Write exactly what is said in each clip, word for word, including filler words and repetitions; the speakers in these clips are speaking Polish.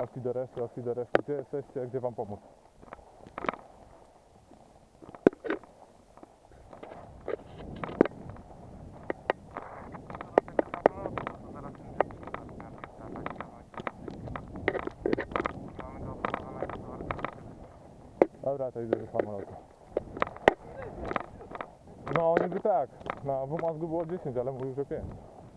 Łatwi do reszty, łatwi do reszty. Gdzie jesteście, gdzie wam pomóc? Dobra, to idę do samolotu. No niby tak, na wymazgu było dziesięć, ale mówił, że pięć.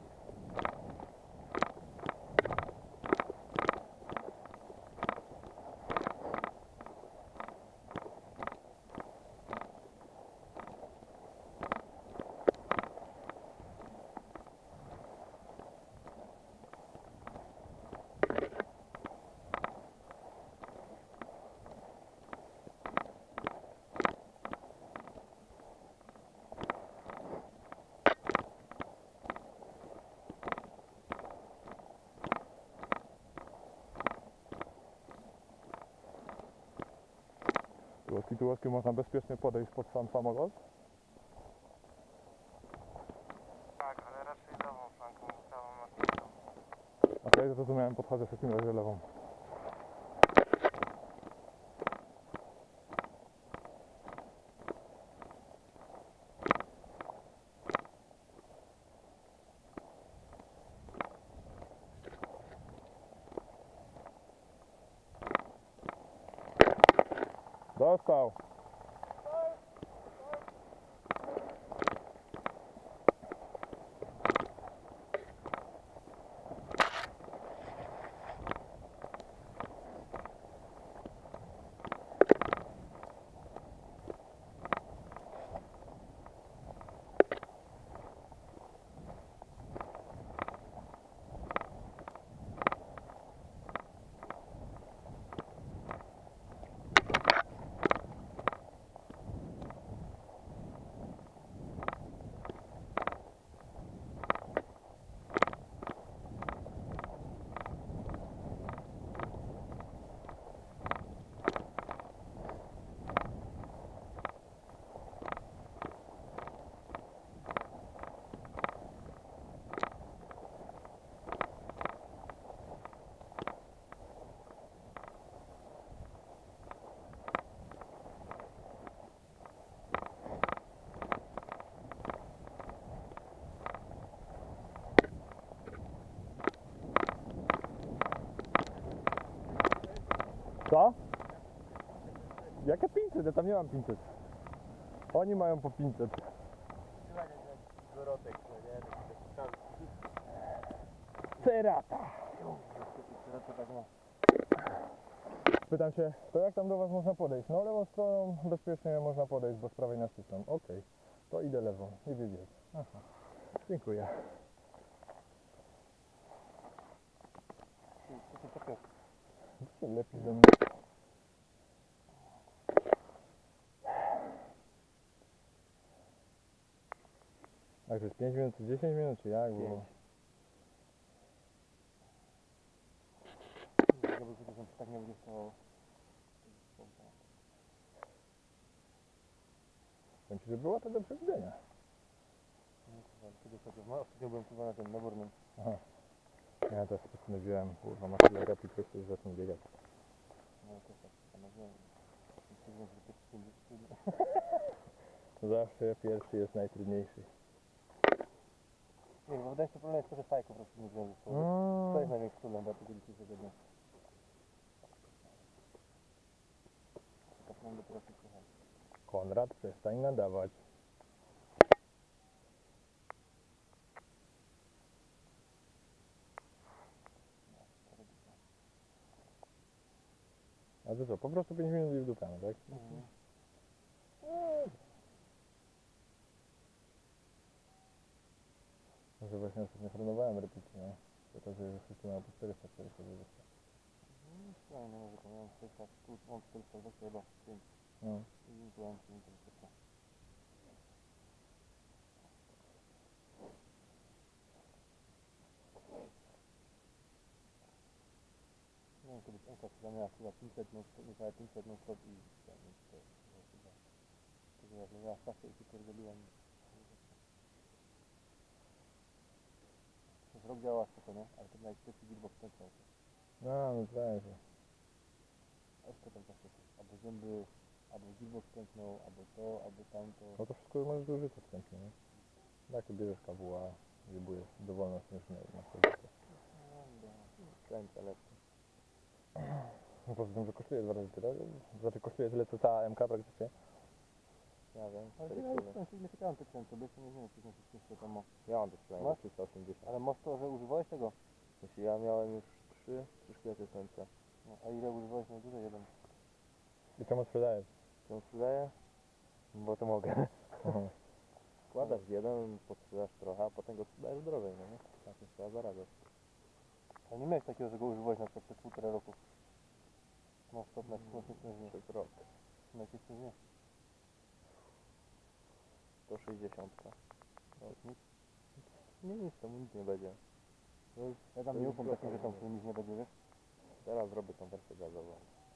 Tułaski, tułaski, można bezpiecznie podejść pod sam samolot? Tak, ale raczej lewą flanką, prawą martwą. Okej, zrozumiałem, podchodzę w takim razie lewą. Dostał. Co? Jakie pięćset? Ja tam nie mam pięćset. Oni mają po pięćset. Dorotek, nie? Cerata. Cerata tak ma. Pytam się, to jak tam do was można podejść? No lewą stroną bezpiecznie można podejść, bo z prawej nas cisną. Okej, to idę lewą, nie wiedzieć. Aha, dziękuję. Co to takie? Co lepiej do mnie. Tak, to jest pięć minut, dziesięć minut, czy jak było? Jakby to tak nie będzie stało. Powiem ci, że była to do przewidzenia. Ostatnio byłem chyba na tym nagórnym. Aha. Ja też postanowiłem, kurwa, masz tyle replik, to chcesz zacznę biegać. No to tak, postanowiłem. Zawsze pierwszy jest najtrudniejszy. Nie, bo wydaje się, że problem jest to, że fajko po prostu nie związek. Mm. To jest największy problem, bo tego dzisiejszego dnia. Tak mam dopiero słuchać. Konrad, przestań nadawać. A to co, po prostu pięć minut i w dupę, tak? Mhm. Może właśnie ostatnio chronowałem repetycję, no. To to, że wszyscy mają po czterysta czterdzieści. Ja nie może to miałem czterysta, mam czterysta dwadzieścia chyba pięć. No. I byłem ci czterysta. Nie wiem, kiedyś Eka chyba miała chyba pięćset, no niecałe pięćset, no stop i ten, więc to to chyba. Tylko jak miała stawkę i się pierdoliłem. Przez rok działała spoko, nie? Ale to miałeś pierwszy beatbox ten cały czas. No, no zdaje się. A co tam czasem? Albo zęby, albo dziwo wstępną, albo to, albo tamto. No to wszystko możesz zużyć odstępnie, nie? Tak, to bierzesz K W A, wybujesz dowolną śmieszną na sobie. Kręcę lepszy. No poza tym, że kosztuje dwa razy tyle, znaczy kosztuje tyle co cała M K praktycznie. Ja wiem, Ale cztery ja kule. już nie ciekawe te kręce, bo jeszcze nie wiem, czy to wszystko tam ma. Ja mam do sprzedania Masz? trzysta osiemdziesiąt. Ale masz to, że używałeś tego? Jeśli ja miałem już trzy, trzy szkielety słońca. No, a ile używałeś najdłużej? Jeden. I czemu sprzedajesz? Czemu sprzedaję? Bo to mogę. Wkładasz w jeden, podsprzedasz trochę, a potem go sprzedajesz drożej, no nie? Tak nie trzeba zarabiać. A nie miałeś takiego, że go używałeś na przykład przez półtora roku? No stop, na jakieś nie. Przez rok. Na jakieś nie. sto sześćdziesiąt. No, nic. Nie, nic, to mu nic nie będzie. To jest, Ja tam to nie jest ufam takim bloka, rzeczom, nie? które nic nie będzie, wiesz? Teraz zrobię tą wersję gazową.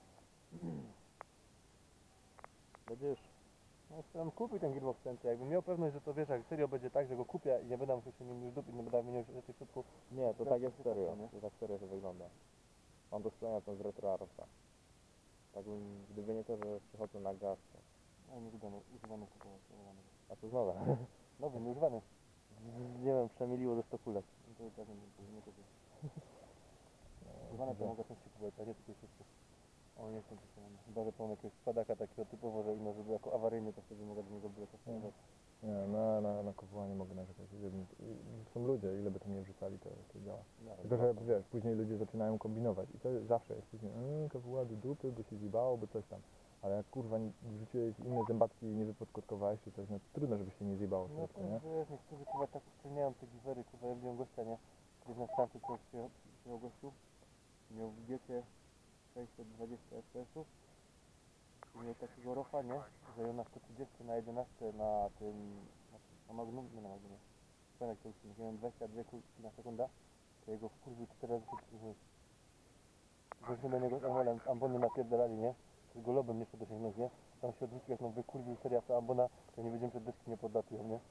Będziesz... No tam kupuj ten gearbox ten, jakbym miał pewność, że to wiesz, jak serio będzie tak, że go kupię i nie będę musiał się nim już dupić, nie będę wymieniał rzeczy w środku. Nie, to To tak jest jest serio. nie? To tak serio to wygląda. Mam do sprzedania ten z Retro Arosa. Tak bym, gdyby nie to, że przychodzę na gaz, to... A nie używany, używany kupować. używany. A to znowu. Nowy, nie używany. Nie wiem, przemiliło ze sto kulek. No to i tak nie, nie kupię. Używane to mogę częściej kupować, a nie tylko wszystko. O, nie chcę tylko, chyba że mam jakiegoś spadaka takiego typowo, że ino, żeby jako awaryjny, to wtedy mogę do niego było stosować. Nie, na, na, na kupowanie mogę narzekać. Jedni- Są ludzie, ile by tam nie wrzucali, to, to działa. No, Tylko, że wiesz, później ludzie zaczynają kombinować i to zawsze jest później, mmm, K W A do dupy, bo się zjebało, by coś tam. Ale jak kurwa nie- wrzuciłeś inne zębatki i nie wypodkotkowałeś czy coś, no to trudno, żeby się nie zjebało w No środku, to nie? wiesz, niektórzy chyba tak uszczelniają te giwery, kurwa, ja wziąłem gościa, nie? Gdzieś na stacji, co przyjechał przyjechał gościu, miał w giecie sześćset dwadzieścia F P S-ów i miał takiego rofa, nie? Że ją na sto trzydzieści na jedenaście na tym, na, na Magnum, nie na Magnumie. Pamiętam jak to uczynił, miałem dwadzieścia dwie kulki na sekundę, to jego wkurwił cztery razy się Żeśmy do niego z Amolem ambony napierdalali, nie? Z go lobem nie szło dosięgnąć, nie? Tam się odwrócił, jak no wykurwił seria ta ambona, to nie wiedziałem, że deski nie podlatują, nie?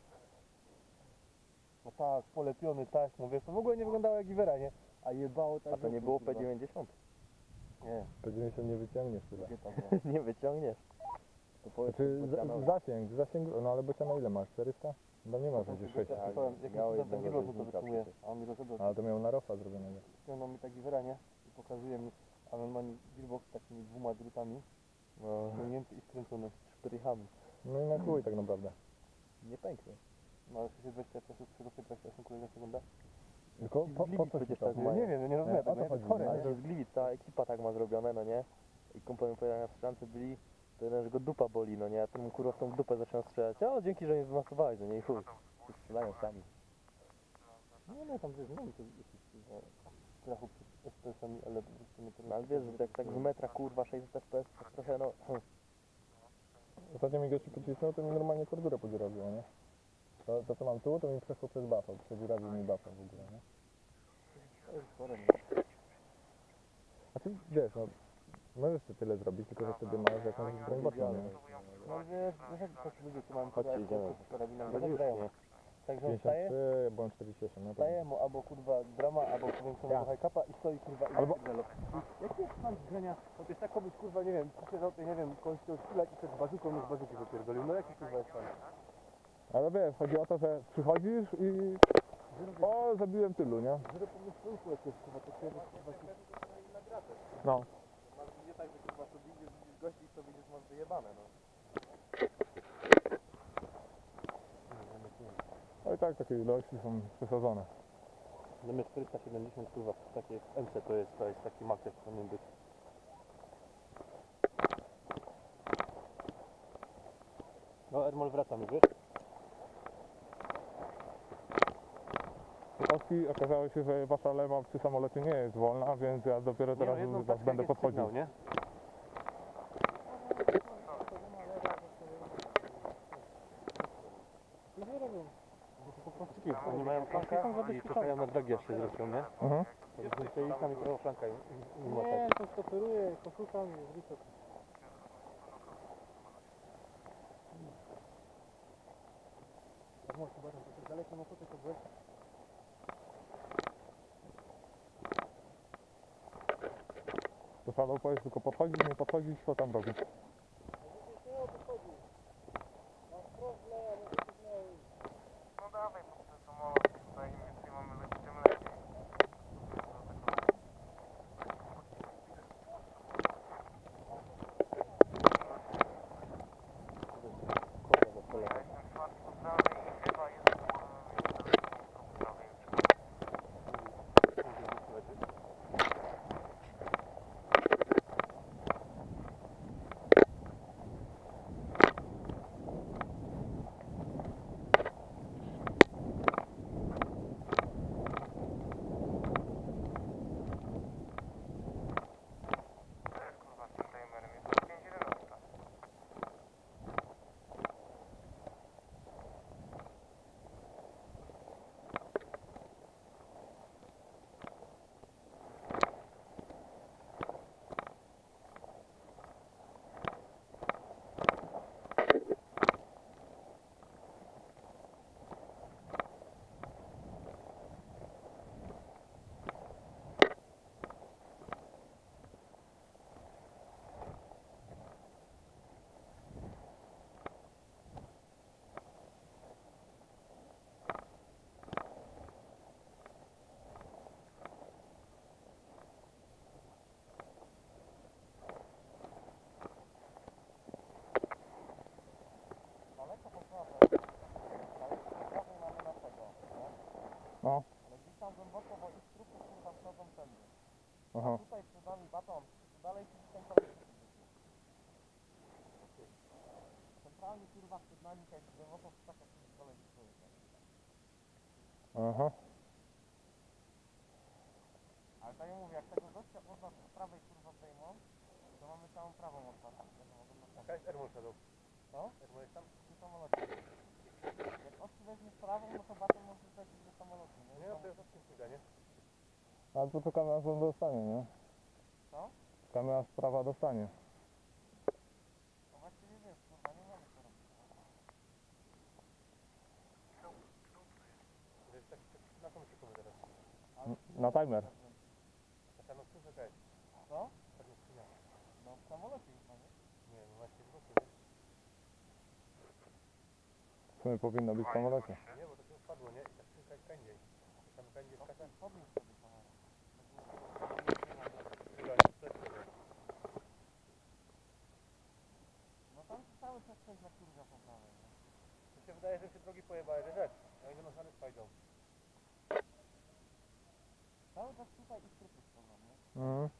No tak, polepiony taśmą, wiesz, to w ogóle nie wyglądało jak Ivera, nie? A jebało tak. A to nie z było okna, P kurwa. dziewięćdziesiąt? Nie, P dziewięćdziesiąt nie wyciągniesz tyle. gdzie tam było? Nie wyciągniesz. To powiedz Znaczy, Bocianowi. za- zasięg, zasięg, no ale bociana ile masz? czterysta? Chyba nie masz, Potem będzie się gościa sześćset. pytałem, jakim Miało cudem ten jednego Gilbert mu to rzeźnika wytrzymuje, przecież. a on mi rozebrał. Ale to miał na rofa zrobionego. Ściągnął mi tak Ivera, nie? I pokazuje mi, a normalnie Gearbox z takimi dwoma drutami, No, ściągnięty i skręcony. szprychami. No i na chuj tak naprawdę. Nie pęknie. No ale przecież dwadzieścia F P S-ów, przyrośnie dwadzieścia osiem kulek na sekundę. Tylko po, po co ci przecież to? tak Ja mają. nie wiem, ja nie rozumiem Nie, o tego, to nie? To chodzi, jest chore, nie? nie? Ale z Gliwic cała ekipa tak ma zrobione, no nie? I kumpel mi powiedział, jak w strzelance byli, to jeden, że go dupa boli, no nie? A ten mu kurwa w tą dupę zaczął strzelać. O, dzięki, że mnie wymasowałeś, no nie? I chuj. I strzelają sami. No nie, tam wiesz, nie wiem, to jakiś kurwa strachu przed F P S-ami, ale po prostu nie No ale wiesz, że tak, tak z metra kurwa sześćset F P S, tak trochę no... Ostatnio mi gości pocisnął, to mi normalnie kordurę podziurabiło, nie? To, to co mam tu, to mi przeszło przez buffa, przedziurabił mi buffa w ogóle, nie? To jest chore, nie? A ty wiesz, no, możesz sobie tyle zrobić, tylko że wtedy masz jakąś broń boczną, nie? No wiesz, wiesz jak tacy ludzie, co mają Chodźcie, idziemy. z karabinem, No nie już grają. nie. Także on staje, pięćdziesiąt trzy, bądź czterdzieści osiem, no to... staje mu albo kurwa drama, albo powiększonego Ja. high-capa i stoi kurwa i Albo- albo... Jaki jest plan grania? Bo to jest tak komuś kurwa, nie wiem, przyszedł, nie wiem, kogoś chciał szpilać i przed bazuką mu z bazuki wypierdolił. No jaki kurwa jest plan? Ale wiesz, chodzi o to, że przychodzisz i... O, zabiłem tylu, nie? Żeby pomysłu jak jest kurwa, to kiedyś kurwa się... No. Nie tak, że kurwa sobie idziesz, widzisz gości i sobie idziesz, masz wyjebane, no. No i tak, takie ilości są przesadzone. Dla mnie czterysta siedemdziesiąt kurwa, takie M C to jest, to jest taki max jak powinien być. No Ermol wraca mi, wiesz? Oski, okazało się, że wasza lewa przy samolocie nie jest wolna, więc ja dopiero teraz Nie, no, jedną do was paczkę będę jest podchodził. sygnał, nie? Po prostu oni mają flankę i czekają na dragi aż się zresztą, nie? Mhm. To jest i sami prawą flanka i, i, i Nie, to stoperuję, poszukam i wrócę. Może chyba tam tak daleko, no to tylko byłeś. szalał, powiedz tylko podchodzić, nie podchodzić, co tam robić. Nie o to chodzi. Na wprost leja, nie wyciągnęło nic. No dawaj, bo ten samolot tutaj im więcej mamy lepiej, tym lepiej. Kurwa, za pole. Ja jestem czwarty po prawej i chyba jest po prawej już. To jest kurwa z tym timerem, jest to pięć jedenaście. Daleko po prawej. Daleko po prawej mamy naszego, nie? No, Ale gdzieś tam głęboko, bo ich trupy kurwa wchodzą tędy. aha. Tutaj przed nami baton, tu dalej się ten koleś centralnie kurwa przed nami, jak głęboko w krzakach się koleś stoi. Aha. Ale tak jak mówię, jak tego gościa od nas z prawej kurwa zdejmą, to mamy całą prawą otwartą. Jakaś Ermol szedł. Co? Ermol jest tam? Przy samolocie. Jak oczy weźmie w prawą, no to baton może lecieć do samolotu, nie? Nie, no to jest odcinka, nie? Ale to czekamy aż on dostanie, nie? Co? Czekamy aż sprawa dostanie. No właściwie wiesz, kurwa, nie mamy co robić. To jest tak, tak na komu szykujemy teraz? Ale Na timer. A tam jest jaka jest? Co? Tak jest skrzynia. No w samolocie chyba, nie? Nie, no właśnie w boku, nie? W sumie powinno być w samolocie. Nie, bo to się spadło, nie? I ta skrzynka jest kędziej. Tam kędziej jest kasa? Podnieś sobie kamerę. Chyba nie wstecz tego. No tam się cały czas coś na kurwa po prawej, nie? Mi się wydaje, że się drogi pojebały, że rzecz. A oni na szary spajdą. Cały czas tutaj ich trupy wchodzą, nie? Mhm.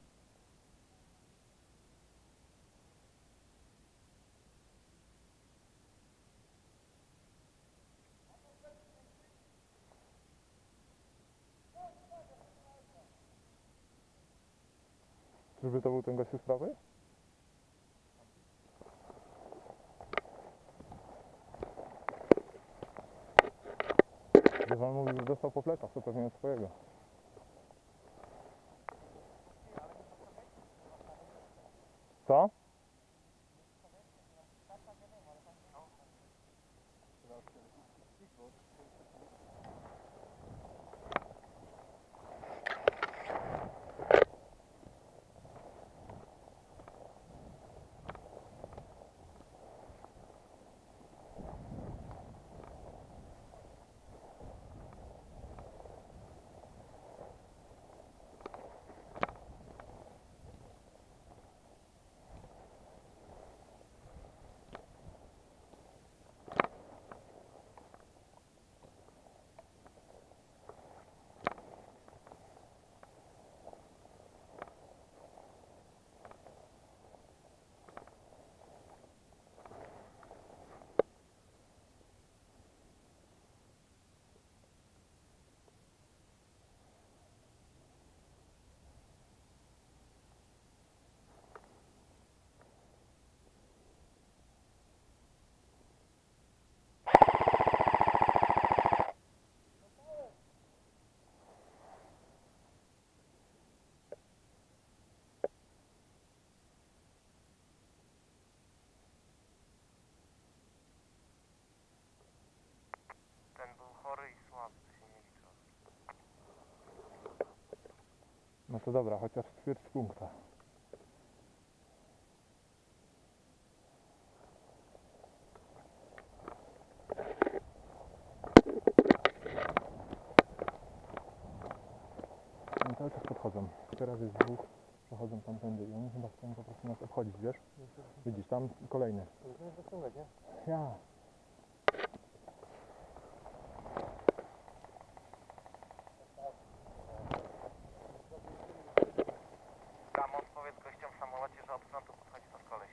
Czyżby to był ten gościu z prawej? Że on mówił, że dostał po plecach, to pewnie od swojego. Co? Ten był chory i słaby, to się nie liczy. No to dobra, chociaż ćwierć punkta. cały czas podchodzą. Teraz jest dwóch, przechodzą tamtędy i oni chyba chcą po prostu nas obchodzić, wiesz? Widzisz, tam kolejny. Musimy zaciągać, nie? Ja. Tam odpowiedz gościom w samolocie, że od frontu podchodzi nasz koleś.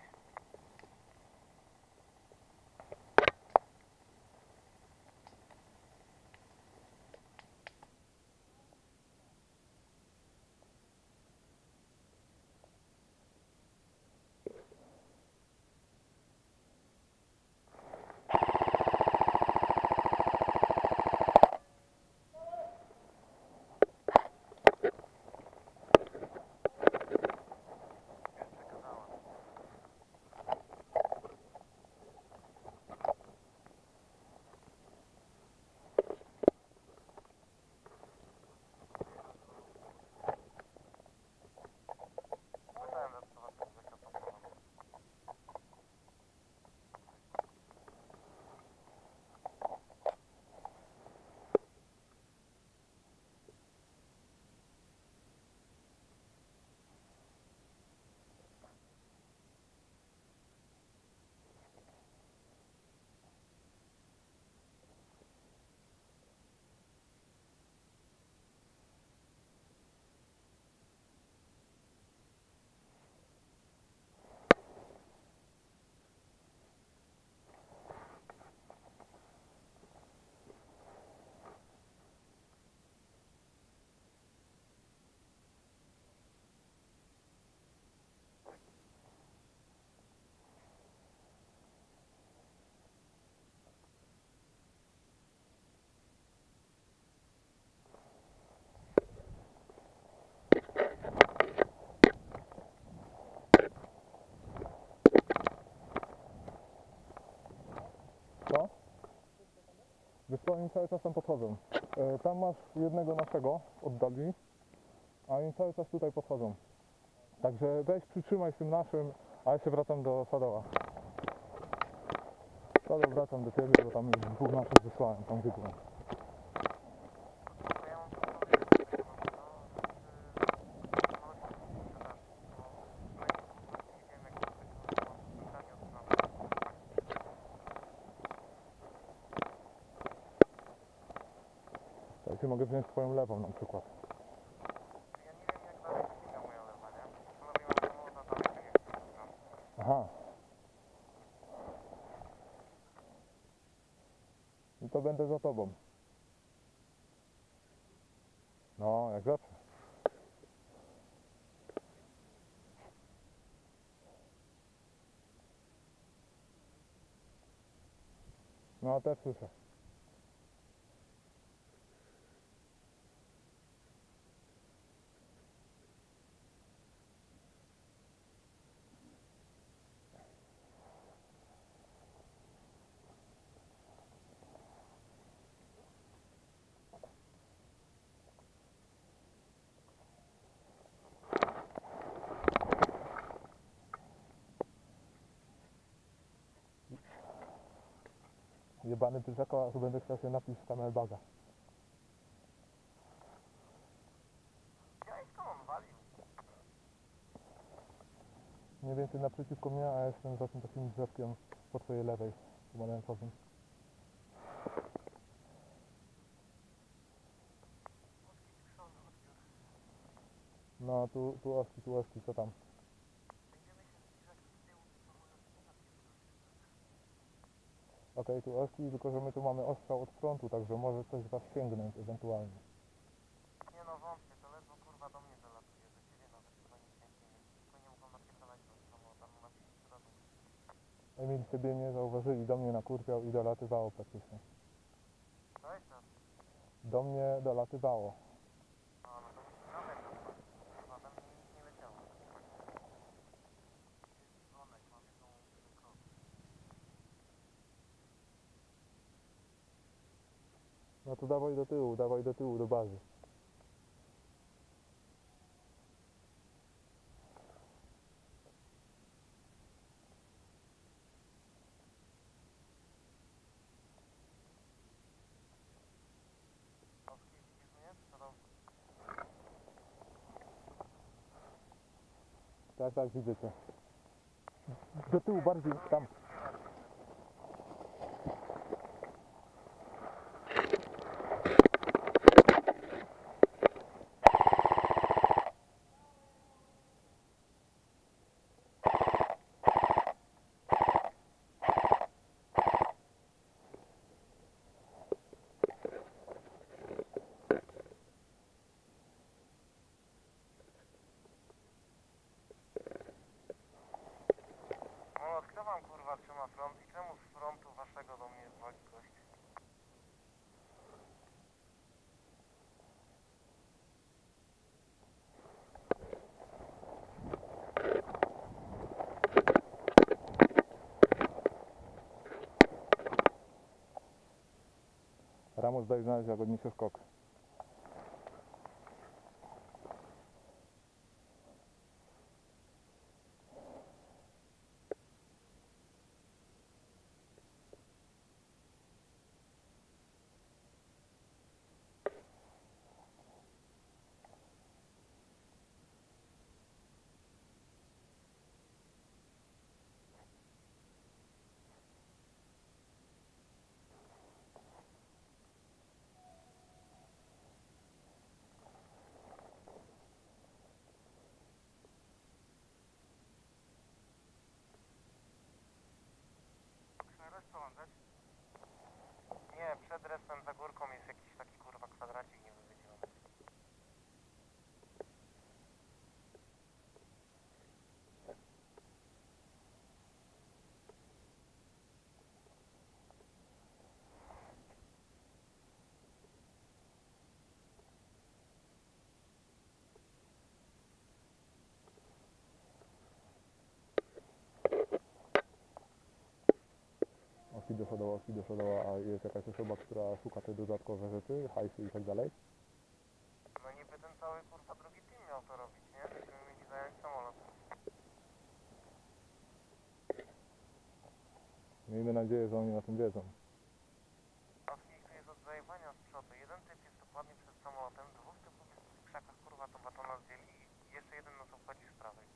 Co? Wiesz co, oni cały czas tam podchodzą. E, tam masz jednego naszego oddali, a oni cały czas tutaj podchodzą. Także weź przytrzymaj z tym naszym, a ja się wracam do Sadoła. Sadoł wracam do ciebie, bo tam już dwóch naszych wysłałem, tam wygląda. To ja mam powiedzieć, że mam to, że samolot nie sprzedaż, bo nie wiem jak to pytanie od strony. Tak, ja mogę wziąć twoją lewą na przykład. Ja nie wiem jak dalej sięga moja lewa, nie? Panowie mam samolota dalej tak jak to. Aha. I to będę za tobą. No, jak zawsze. No, też słyszę. Jebany tyżaka, a tu będę chciał się napić z kamelbaga. Ja i skąd on walił? Mniej więcej naprzeciwko mnie, a ja jestem za tym takim drzewkiem po twojej lewej, pomarańczowym. No, tu, tu oski, tu oski, co tam? Okej, tu oski, tylko że my tu mamy ostrzał od frontu, także może coś was sięgnąć ewentualnie. Nie no wątpię, to ledwo kurwa do mnie dolatuje, do ciebie nawet chyba nie sięgnie, więc spokojnie mogą napierdalać do samolota, no na wsi przydadzą. Emil, ciebie nie zauważyli, do mnie nakurwiał i dolatywało praktycznie. To jest to. Do mnie dolatywało. No, no to musimy nawet dostać. Kurwa, tam mi nic nie leciało. Jest dzwonek, mam jedną jeden krok. No to dawaj do tyłu, dawaj do tyłu, do bazy. Oski, widzisz mnie? Co tam? Tak, tak, widzę cię. Do tyłu bardziej, tam. No, kto wam kurwa trzyma front i czemu z frontu waszego do mnie wali gość? Ramos daj znaleźć jagodniczy skok. Co mam dać? Nie, przed restem za górką jest jakiś taki kurwa kwadracik niewywiedziony. Oki do przodu, oki do przodu, a jest jakaś osoba, która szuka te dodatkowe rzeczy, hajsy i tak dalej. No niby ten cały kurwa drugi team miał to robić, nie? Myśmy mieli zająć samolot. Miejmy nadzieję, że oni na tym wiedzą. A tu jest od zajebania z przodu. Jeden typ jest dokładnie przed samolotem, dwóch typów jest w krzakach kurwa to batona zdjęli i jeszcze jeden nas obchodzi z prawej.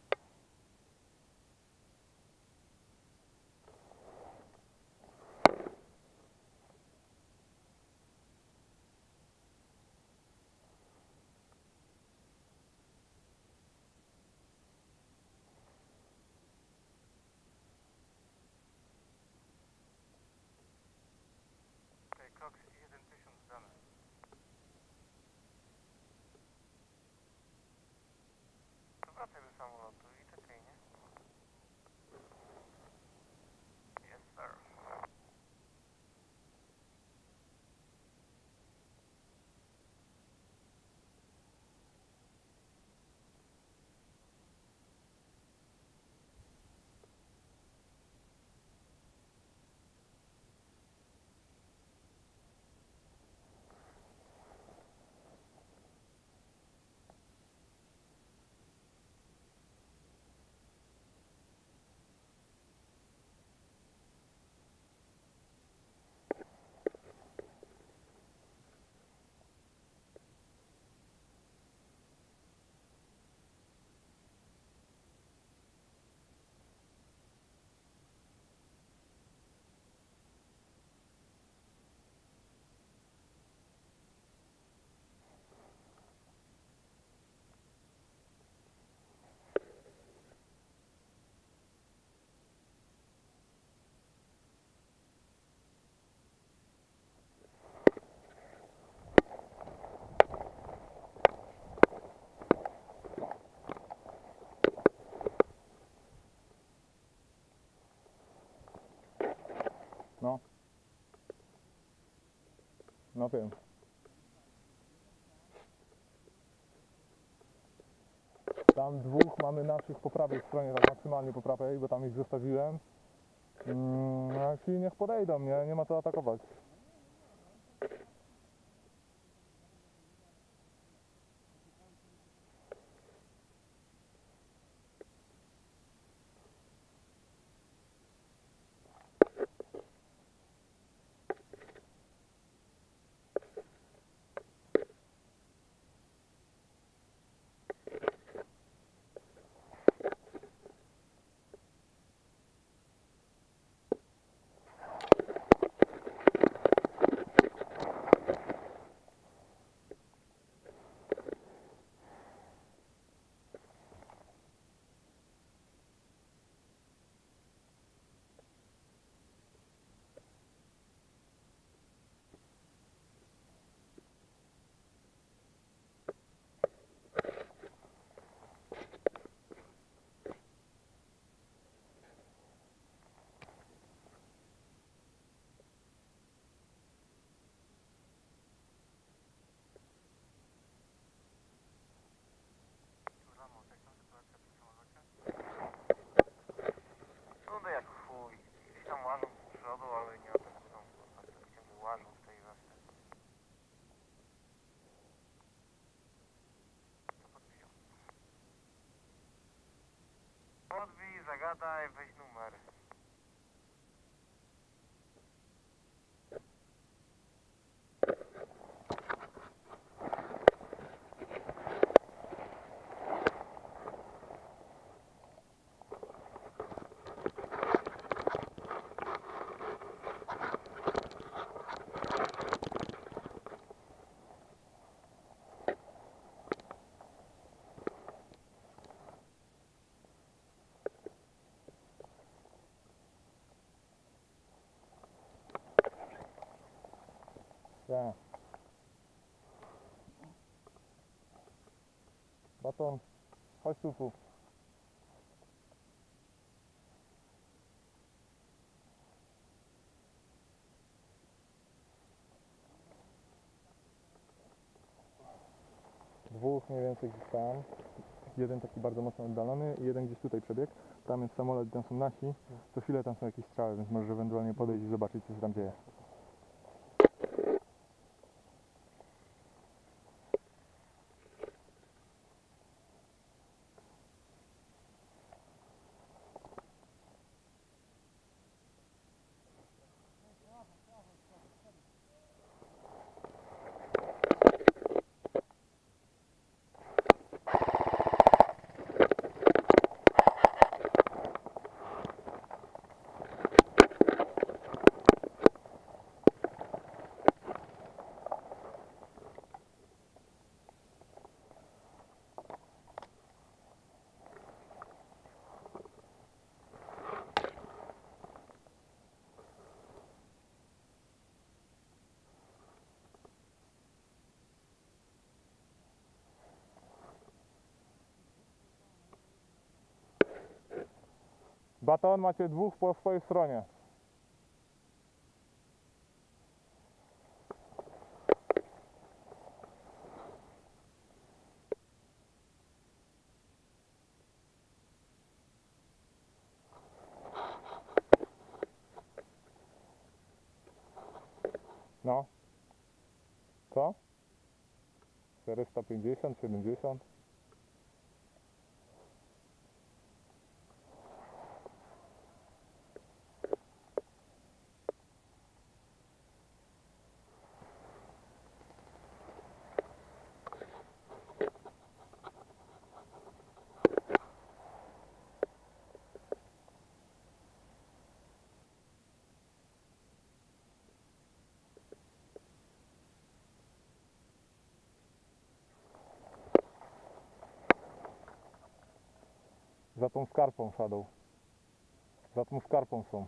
Okej, krok jeden tysiąc dane. To wracaj do samolotu i czekaj, nie? Yes, sir. No. No wiem. Tam dwóch mamy naszych po prawej stronie, tak maksymalnie po prawej, bo tam ich zostawiłem. Mm, no jak ci niech podejdą, nie? Nie ma co atakować. Odbij, zagadaj, weź numer. Tak. Baton, chodź tu, tu. Dwóch mniej więcej gdzieś tam. Jeden taki bardzo mocno oddalony i jeden gdzieś tutaj przebiegł. Tam jest samolot, tam są nasi. Co chwilę tam są jakieś strzały, więc możesz ewentualnie podejść i zobaczyć, co się tam dzieje. Baton, macie dwóch po swojej stronie. No. Co? czterysta pięćdziesiąt, siedemdziesiąt. Za tą skarpą, Shadow. Za tą skarpą są.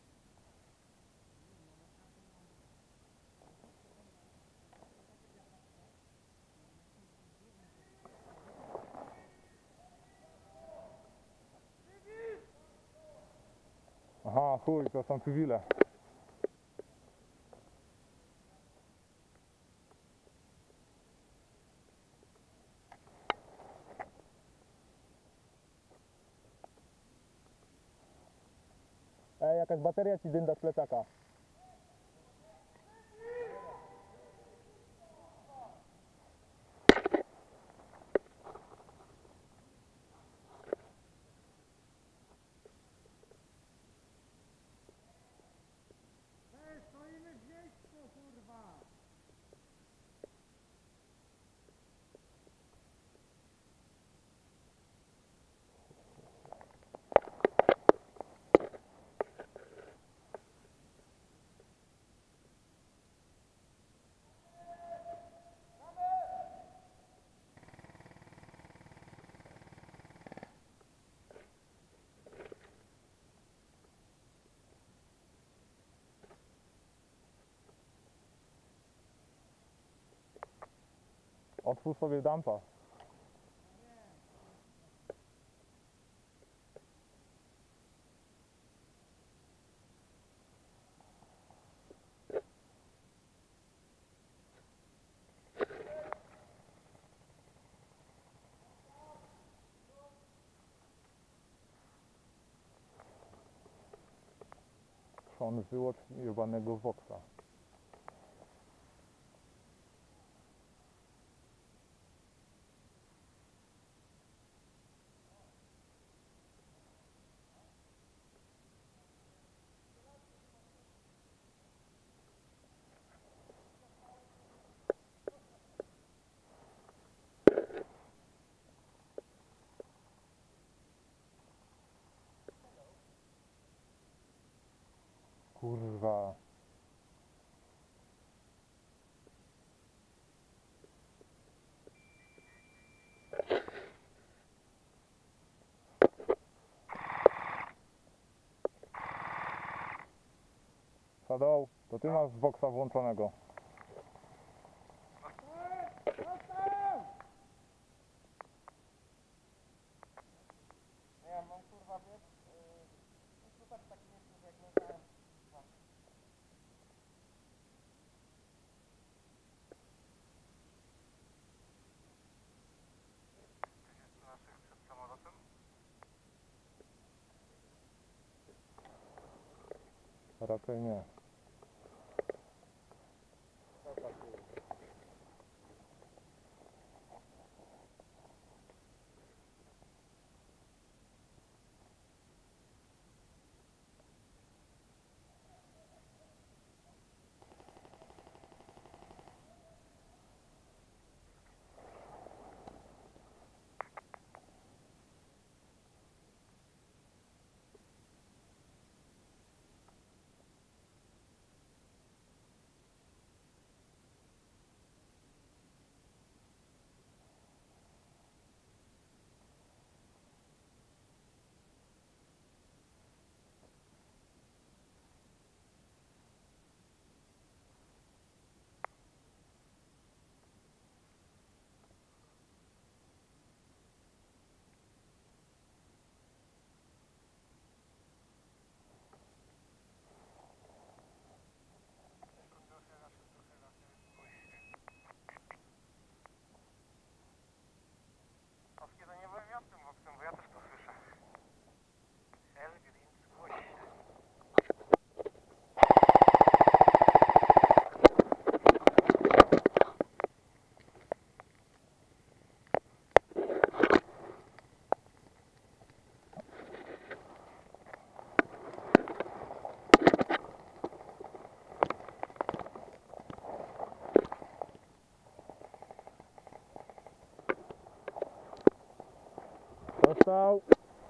Aha, chuj, to są cywile. Ej, jakaś bateria ci dynda z plecaka. Stoimy w miejscu, kurwa! Otwórz sobie dampa. On wyłącz jebanego woksa. Kurwa. Shadow, to ty masz boksa włączonego. Ja mam kurwa wiesz, yy, to tak tak nie wiem, jak leżałem. Naszych przed samolotem? Raczej nie. Owski, to nie byłem ja z tym boksem, bo ja też to słyszę. Elgrin, zgłoś się. Dostał.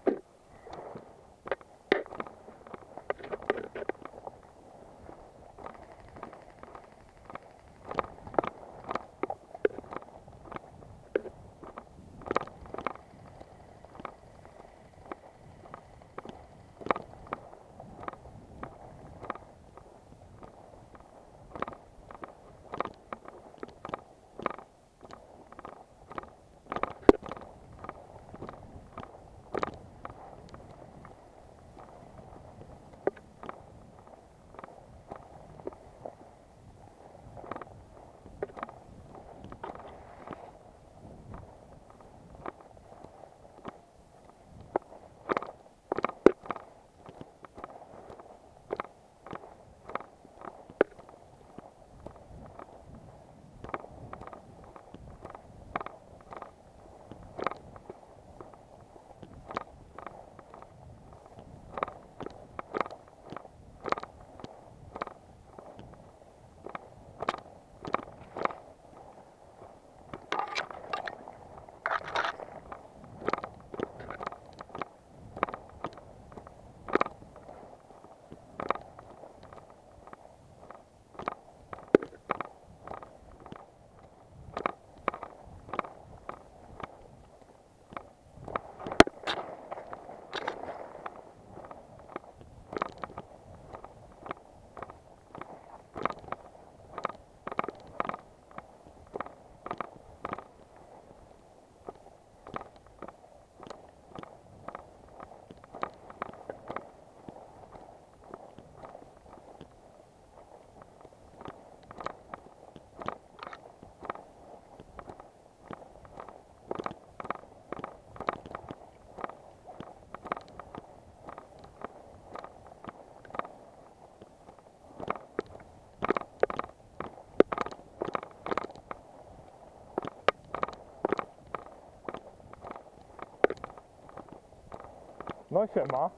No siema.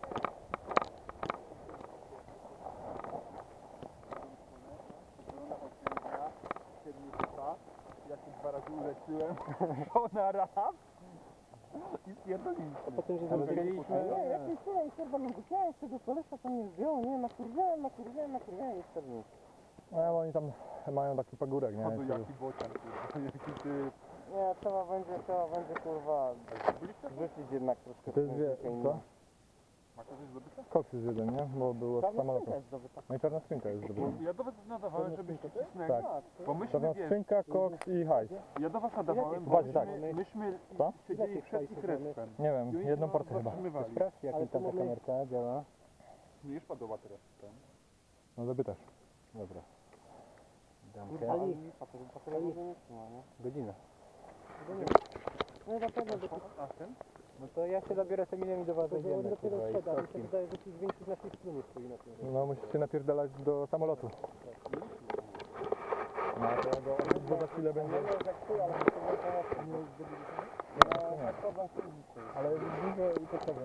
Ja się dwa razy uleczyłem, żona raz. I spierdoliliśmy. Potem, że Ale zrobiliśmy... wiedzieliśmy- Nie, jakiś słuchaj, kurwa, no głupiałem z tego kolesia, tam mnie zdjął, nie, nakurwiałem, nakurwiałem, nakurwiałem i wtedy... No, oni tam mają taki pagórek, nie? Chodu jaki bocian, kurwa, jaki ty... Nie, trzeba będzie, trzeba będzie, kurwa, wrzucić jednak troszkę... To jest wie, co? Masz coś zdobyte? Koks jest jeden, nie? Bo było z Czarna samolotu. skrzynka jest zdobyta. No i czarna skrzynka jest zdobyta. Ja do was nadawałem, żebyście cisnęli. Tak. Bo myśmy, Czarna wiesz, skrzynka, koks i hajs. ja do was nadawałem, bo Właśnie tak. myśmy, myśmy Co? siedzieli przed ich respem. Nie I wiem, oni jedną nas porcję chyba. zatrzymywali. Sprawdź, jak tam ta kamerka działa. Nie już padła bateria. No żeby też. Dobra. Kurwa, ale mi bateria bateria Ali. może nie trzyma, nie? Godzinę. No na pewno do A ten? No to ja się zabiorę z Emilem i do was zajdziemy. On dopiero sprzeda, mi się wydaje, że ci dźwięki z naszej strony stoi na tym. No musicie napierdalać do samolotu. No to ja go, bo za chwilę będzie... Ale dużo i potrzebne.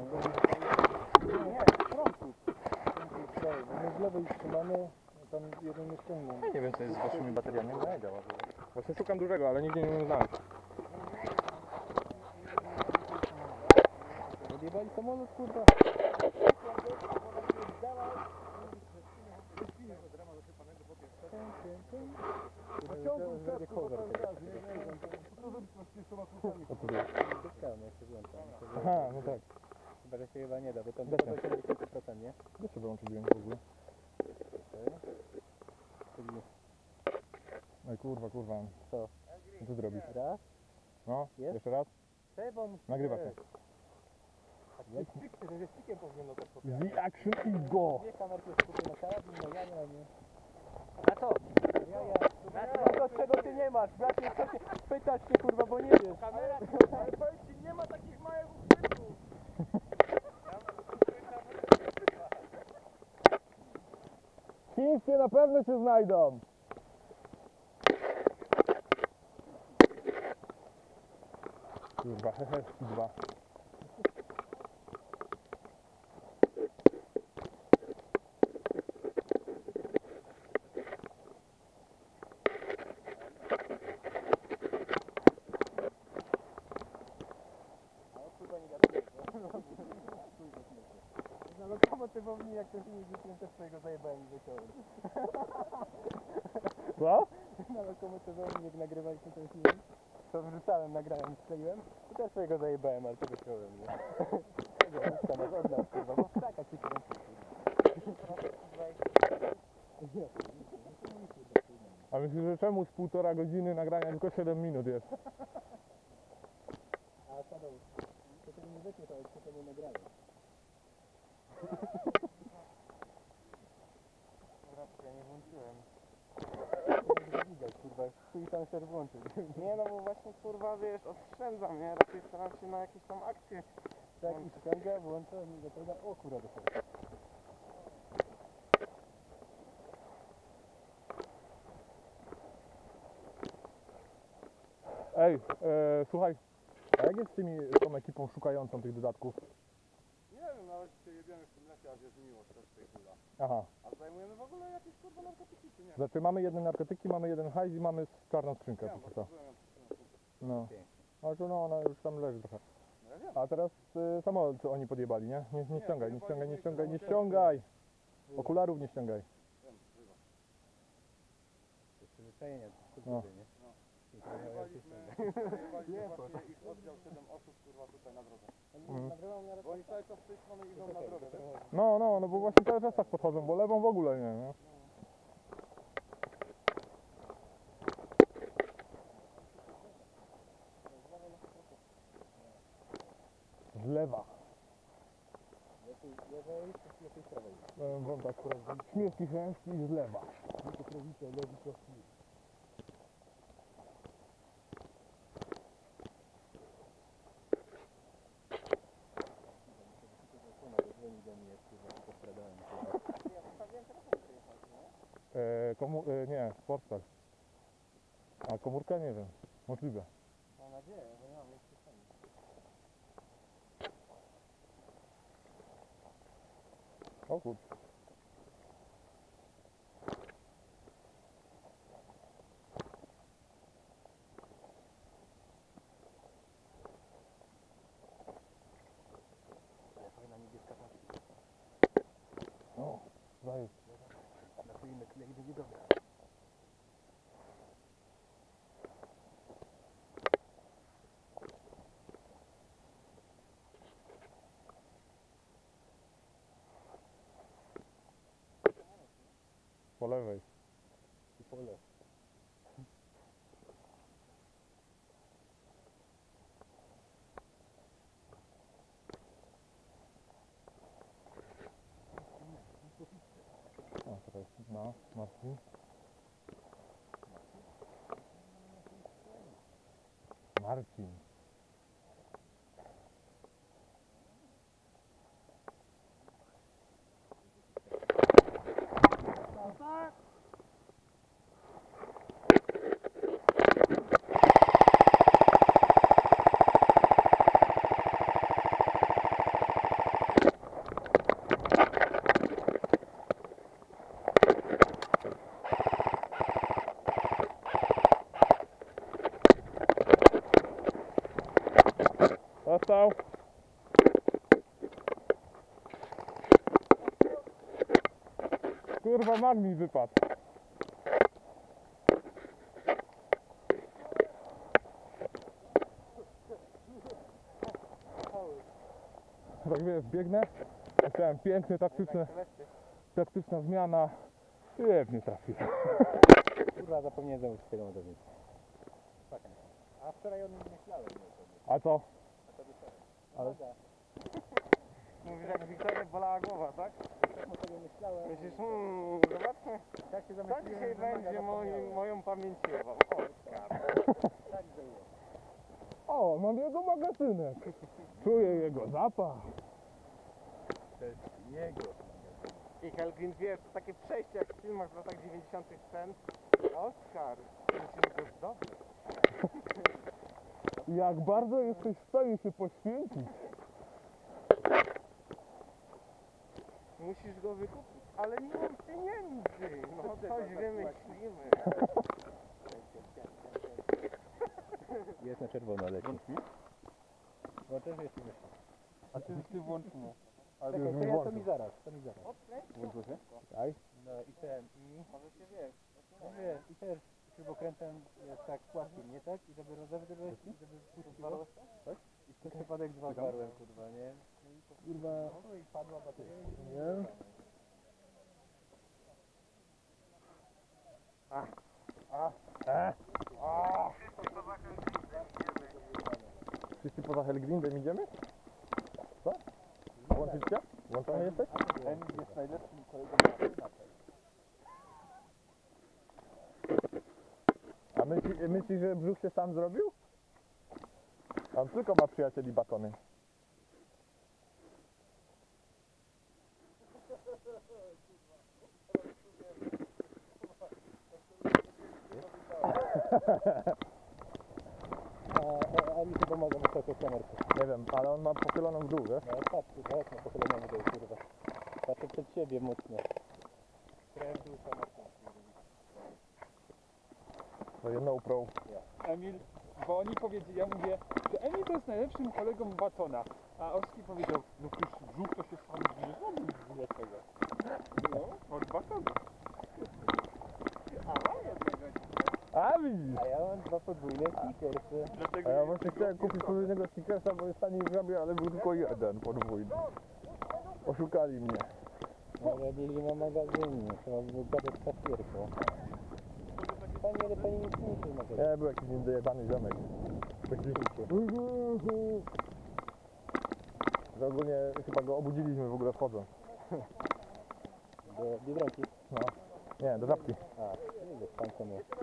My z lewej trzymamy, tam jeden nie ściągną. Ja nie wiem co jest z waszymi bateriami, no nie działa. Właśnie szukam dużego, ale nigdzie nie wiem znaleźć. Odjebali samolot, kurwa. Aha, no tak. Chyba, że się chyba nie da, bo tam Da się. do siedemdziesiąt procent, nie? Da się wyłączyć dźwięk w ogóle. Czyli Oj kurwa, kurwa. Co? Co ty zrobisz? raz, No, Jest? jeszcze raz. trzeba musi Nagrywa się. Jak stykiem, że stykiem powinno to The action is go! Dwie kamerki skupię na karabin, no ja nie mam nie. Na co? Ja, ja. Na to, czego ty nie masz? Bracie, chcę się pytać cię, kurwa, bo nie wiesz. Kamera, ale powiem ci, nie ma takich małych uchwytów. Chińskie na pewno się znajdą! Kurwa, hehe, dwa. Na lokomotywowni, jak ktoś nie wrzuciłem, też swojego zajebałem i wyciąłem. Co? Na lokomotywowni, jak nagrywaliśmy ten film, to wrzucałem, nagrałem, skleiłem, to też swojego zajebałem, ale to wyciąłem, nie? Tego wrzucam, od nas, kurwa, bo w krakach ci kręci, A myślisz, że czemu z półtora godziny nagrania tylko siedem minut jest? A Shadow, to tego nie wytnie, to jeszcze to nie nagrałem. Ja nie włączyłem. Widać, kurwa, chuj tam się włączył. Nie no bo właśnie kurwa wiesz, oszczędzam, nie? Raczej staram się na jakieś tam akcje. Tak, i ściąga, włącza, i gotowa, o kurwa, dochodzi. Ej, e, słuchaj, a jak jest z tymi, z tą ekipą szukającą tych dodatków? Nie wiem, nawet się jebiemy w tym lesie, aż jest miło też tej kula. Aha, A zajmujemy w ogóle jakieś kurwa narkotyki, czy nie? znaczy mamy jedne narkotyki, mamy jeden hajs i mamy czarną skrzynkę, Nie, póki bo co. to byłem No. Ale to no, ona już tam leży trochę. No ja wiem. A teraz y, samolot co oni podjebali, nie? Nie, nie ściągaj, nie ściągaj, nie ściągaj, nie Nie, ściągaj! Okularów nie ściągaj. Wiem, bywa. To jest przyzwyczajenie, to jest No. kultury, nie? I to Zajebaliśmy, zajebaliśmy Nie, właśnie ich oddział siedem osób kurwa tutaj na drodze. Mhm. Nagrywam na Bo oni cały czas z tej strony idą na drogę, wiesz? No, no, no bo właśnie cały czas tak podchodzą, bo lewą w ogóle nie, nie? Z lewa. lepiej lewej, czy lepiej prawej? Powiem wam tak, śmieszki chęski i z lewa. To prawica, lewica, E, komu, e, nie, Sportstar. A komórka nie wiem, możliwe. Mam nadzieję, bo nie mam jeszcze sami. O kurczę. Dajesz. Na to inne klej nie dobra. Po lewej. I pole. O, teraz na Marcin. Marcin. Dostał. Kurwa, magni wypadł. Tak wiesz, biegnę. Myślałem, pięknie, taktyczne, taktyczna zmiana. I łeb nie trafiłem. Kurwa, zapomniałem zamówić tego modownika. A wczoraj on nie myślałem. A co? Ale... Mówisz, jak Wiktorek bolała głowa, tak? Ja sobie myślałem. Myślisz, hmm, zobaczmy, Tak się co zamyśliłem, dzisiaj że maga będzie zapomniałem. moim, moją pamięciową. Polska. Tak było. O, mam jego magazynek. Czuję jego zapach. To jest jego. I Helgrin, wiesz, to takie przejście jak w filmach z latach dziewięćdziesiątych scen. Oskar, musimy go zdobyć. Jak bardzo jesteś w stanie się poświęcić. Musisz go wykupić, ale nie mam pieniędzy. No coś wymyślimy. Jest na czerwono leci. No też jest myślę. A ty ty włącz mu. Ale Czekaj, już to mi ja to włączył. mi zaraz, to mi zaraz. Włączył się? Czekaj. No i ten, i... Może się wiesz. No wiesz, i też śrubokrętem jest tak płaskim, nie tak? I żeby rozebrać, żeby, żeby puściło. Tak? I w ten przypadek dwa zwarłem, kurwa, nie? Kurwa. No i padła bateria. Nie? Wszyscy poza Helgrindem idziemy? Co? Włączyć cię? Włączony jesteś? Emil jest najlepszym kolegą na A myśli, myślisz, że brzuch się sam zrobił? On tylko ma przyjacieli batony. A, a, a mi się pomaga wysoko kamerkę. Nie wiem, ale on ma pochyloną w dół, wiesz? No patrz, kurwa, jak na pochyloną dół, kurwa. Patrzę przed siebie mocno. Trochę w dół kamerkę. To jedno uprą. Emil, bo oni powiedzieli, ja mówię, że Emil to jest najlepszym kolegą Batona, a Oski powiedział, no przecież brzuch to się sam nie zrobił dlaczego. No, od Batona. A widzisz! A ja mam dwa podwójne sneakersy. A ja właśnie chciałem kupić podwójnego sneakersa, bo jest taniej w żabie, ale był tylko jeden podwójny. Oszukali mnie. No ale nie ma magazynu, trzeba by było gadać z kasjerką. Pani, ale pani nic nie chce z magazynu. Nie, był jakiś niedojebany ziomek. Taki... Że ogólnie chyba go obudziliśmy w ogóle wchodząc. Do Biedronki. No. Nie, do żabki. A, nie wiem, pan co jest.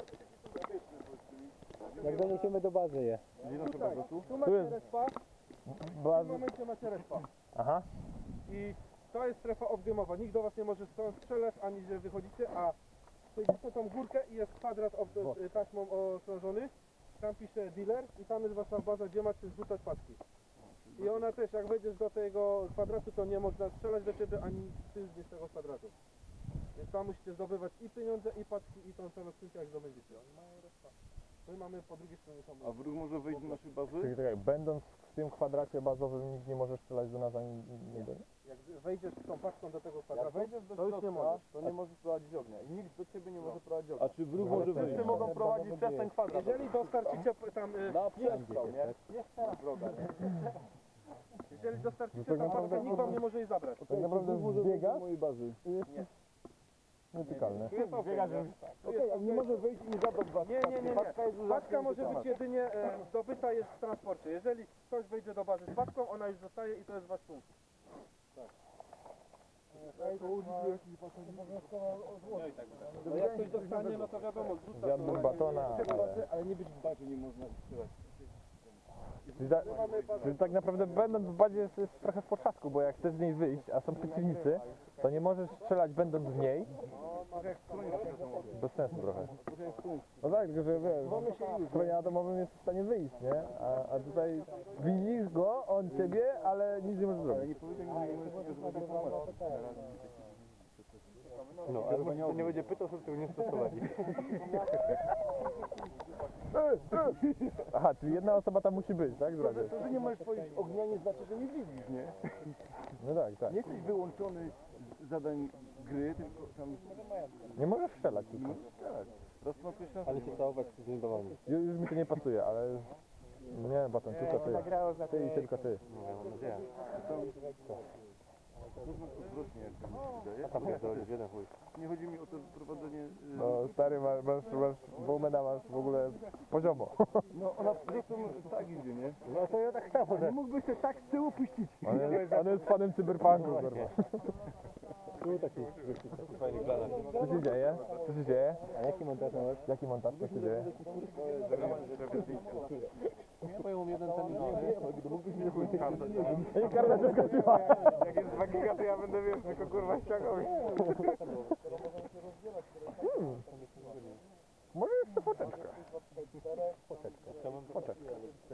Jak doniesiemy do bazy je. Tu Tu macie jest- respa, w Baz... tym momencie macie respa. Aha. I to jest strefa off-game'owa, nikt do was nie może stąd strzelać, ani że wychodzicie, a przejdziecie tą górkę i jest kwadrat ob, y, taśmą ostrążony, tam pisze dealer i tam jest wasza baza, gdzie macie zrzucać paczki. I ona też, jak wejdziesz do tego kwadratu, to nie można strzelać do ciebie, ani ty z tego kwadratu. Więc tam musicie zdobywać i pieniądze, i paczki, i tą samą skrzynkę, jak zdobędziecie. My mamy po drugiej stronie samochodu. A wróg może wejść do naszej bazy? Czyli czekaj, będąc w tym kwadracie bazowym nikt nie może strzelać do nas ani nie do nich? jak wejdziesz z tą paczką do tego Jak kwadratu, wejdziesz do to już nie środka, możesz. to nie możesz prowadzić ognia. I nikt do ciebie nie może prowadzić ognia. A czy wróg może wyjść? Wszyscy mogą prowadzić przez ten kwadrat. Jeżeli dostarczycie p- tam, y, Na przestrzał, nie? Nie na droga, nie? jeżeli dostarczycie tak tam naprawdę paczkę, nikt wam nie może jej zabrać. Tak naprawdę zbiegasz mojej bazy. i jest nietykalne. Tu jest okej, nie? Okej, ale nie może wyjść i nie zabrać was. Nie, nie, nie, nie. Paczka jest już Paczka może zamknięta. być jedynie e, zdobyta jest w transporcie. Jeżeli ktoś wejdzie do bazy z paczką, ona już zostaje i to jest wasz punkt. No jak ktoś dostanie, no to wiadomo, zrzuca Zjadł batona, ale... Ale nie być w bazie nie można strzelać. Czyli, da, czyli tak naprawdę będąc w bazie jest, jest trochę w potrzasku, bo jak chcesz z niej wyjść, a są przeciwnicy, to nie możesz strzelać będąc w niej. Bez sensu trochę. No tak, tylko że wiesz, w stronie atomowym jest w stanie wyjść, nie? A, a tutaj widzisz go, on ciebie, ale nic nie możesz zrobić. No, ale może to nie będzie pytał, żeby tego nie stosowali. Aha, czyli jedna osoba tam musi być, tak? Zdradzie. To, że nie możesz powiedzieć ognia nie znaczy, że nie widzisz, nie? No tak, tak. Nie jesteś wyłączony z zadań gry, tylko tam Nie możesz strzelać tylko. rozpoczniesz. Ale się całować z zniedowami. Ju- Już mi to nie pasuje, ale... Nie, baton, tylko ty. Ty i tylko ty. Odwrotnie, jak mi się wydaje. A tam jest jeden chuj. Nie chodzi mi o to prowadzenie... y, No stary, masz, masz, masz Bowmana masz w ogóle poziomo. No ona po prostu tak idzie, nie? No to ja tak samo. Nie mógłbyś się tak z tyłu puścić. On jest, on jest fanem cyberpunku, kurwa. Tu taki fajny gladar. Co się dzieje? Co się dzieje? A jaki montaż miałeś? Jaki montaż? Co się dzieje? Ja mam jeden ten I karta się skończyła. Jak jest dwa giga, to ja będę, wiesz, tylko kurwa ściągał. Hmm. Może jeszcze poczeczkę. Poczeczkę.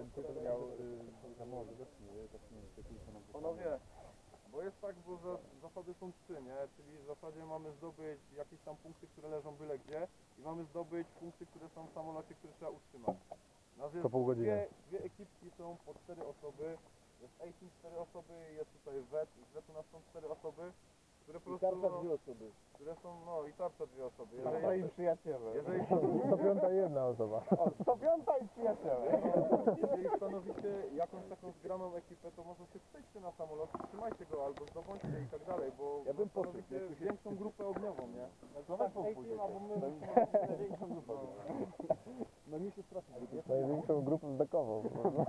Panowie, bo jest tak, bo za, zasady są trzy, nie? Czyli w zasadzie mamy zdobyć jakieś tam punkty, które leżą byle gdzie i mamy zdobyć punkty, które są w samolocie, które trzeba utrzymać. Nas jest Co pół godziny. Dwie, dwie ekipki są po cztery osoby, jest A-Team cztery osoby i jest tutaj W E T, z W E T u nas są cztery osoby, które po prostu, no, osoby. które są, no i tarcza dwie osoby. Jeżeli, i przyjaciele. jeżeli, sto piąta jedna osoba. sto piąta i przyjaciele. jeżeli stanowicie jakąś taką zgraną ekipę, to może się przejdźcie na samolot, trzymajcie go albo zdobądźcie i tak dalej, bo Ja bym poszedł, stanowicie większą grupę ogniową, nie? No weź A-Team, albo my największą grupę. No mi się strasznie Największą grupą zdekową.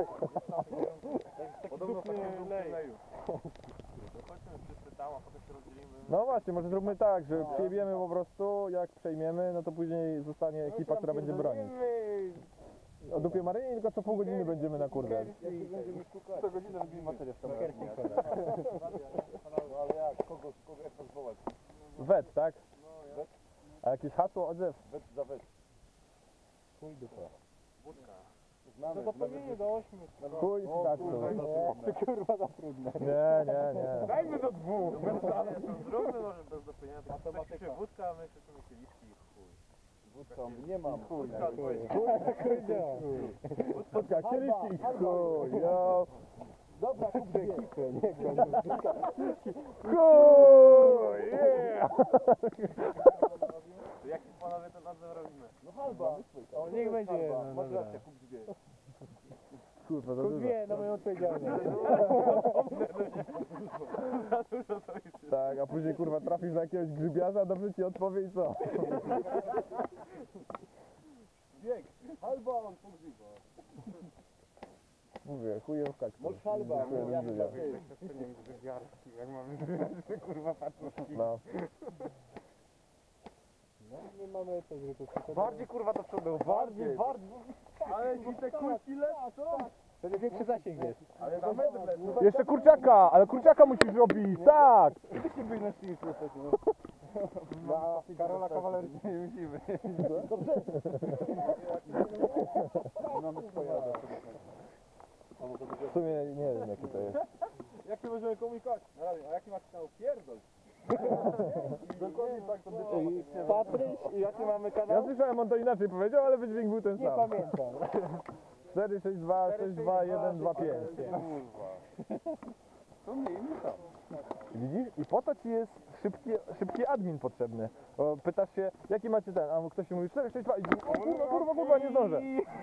Podobno takie grupy leju. Chodźmy wszyscy tam, a potem się rozdzielimy. No właśnie, może zróbmy tak, że przyjebiemy po prostu, jak przejmiemy, no to później zostanie ekipa, która będzie bronić. O dupie Maryni, tylko co pół godziny będziemy na kurde. Co godzinę robimy materiał w kamerze. Ale jak? Kogo, kogo jak pozwołać? Wet, tak? A jakieś hasło, odzew? Wet za wet. Chuj dupa. Znamy, No to powinien do ośmiu. Chuj tak to. Kurwa za trudne. Nie, nie, nie. Dajmy do dwóch! Zróbmy może bez dopienia, to matematyka. Wódka, a my wszyscy kieliszki i chuj. Wódką nie mam. Chuj. Spotka, kieliszki, chuj, jo. Dobra, kup ekipę, nie Chuj, yeah. Jaki panowie to bardzo robimy? No halba. O, niech będzie. No, Masz dobra. rację, kup dwie. Kurwa, za Kup dużo. dwie na moją odpowiedzialność. Tak, a później kurwa trafisz na jakiegoś grzybiarza, dobrze ci odpowie i co? Bieg. Halba, on pogrzyba. Mówię, chujewka. Może halba, Dziękuję, ja dziękuję. Jak mamy kurwa patrzeć. No. Nie mamy to, że to Bardziej kurwa do przodu, bardziej, bardziej. Ale ci te kulki lecą. Wtedy większy zasięg jest. Ale na metr lecą. Jeszcze kurczaka, ale kurczaka musisz robić, tak! Kiedy się byli na szczycie profesji, no? Na Karola Kawalerii nie musimy. Dobrze. Mamy swoje rady. W sumie nie wiem jakie to jest. Jak się możemy komunikować? Na razie, a jaki macie kanał? Pierdol. Dokładnie tak to było. Patryś i jaki mamy Ja kanał? słyszałem, on to inaczej powiedział, ale wydźwięk był ten Nie sam. pamiętam. cztery sześć dwa sześć dwa jeden dwa pięć. To my i my tam. Widzisz? I po to ci jest szybki, szybki admin potrzebny. Bo pytasz się, jaki macie ten, a ktoś ci mówi cztery, sześć, dwa i o kurwa, kurwa, kurwa, nie zdążę.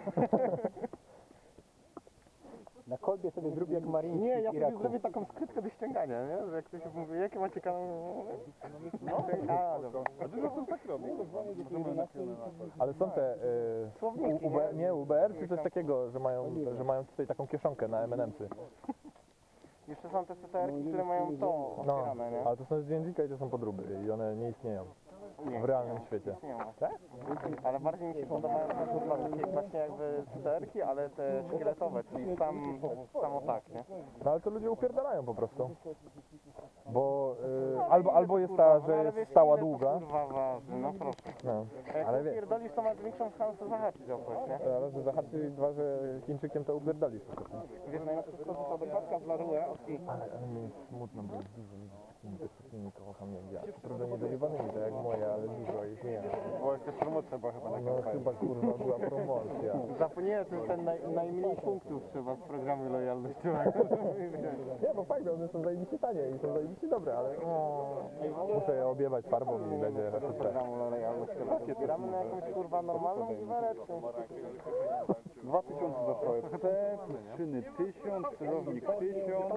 Na kolbie sobie zrób jak Mariński Nie, ja w sobie Iraku. zrobię taką skrytkę do ściągania, nie? Że jak ktoś mówi, jakie macie kanał? No, a, dobra. A dużo osób tak robi. Ale są te, y, Słowniki, U, UB, nie U B R, czy coś takiego, że mają, że mają tutaj taką kieszonkę na M and M'sy. Jeszcze są te C T R-ki, które mają to No, otwierane, nie? ale to są z D and D i to są podróby i one nie istnieją Nie, w realnym świecie. nie ma. Ale bardziej mi się podobają te kurwa takie właśnie jakby C T R-ki, ale te szkieletowe, czyli sam, samo tak, nie? No ale to ludzie upierdalają po prostu. Bo y, albo, albo jest ta, że ale jest wiesz, stała ile to, długa. kurwa waży, no proszę. No. A jak Ale ale wiesz. pierdolisz, to masz większą szansę zahaczyć o coś, nie? Raz, że zahaczy, dwa, że Chińczykiem to upierdolisz po prostu. Wiesz, najlepsze jest to, że ta dokładka z Larue od Chin. Ale, ale mi jest smutno, bo jest dużo ludzi z takimi takimi kochami jak ja. Prawda nie dojewanymi, tak jak moje, ale dużo ich nie. Bo jakaś promocja była chyba No chyba kurwa była promocja. Zapomniałem, to jest ten naj, najmniej punktów trzeba w programie lojalnościowego. Nie, bo fakt, one są zajebiście tanie i są zajebiście dobre, ale muszę je objebać farbą i będzie raczej tak. Programu lojalnościowego. Gramy na jakąś kurwa normalną giwerę, czy... Dwa tysiące za całe C, szyny tysiąc, celownik tysiąc.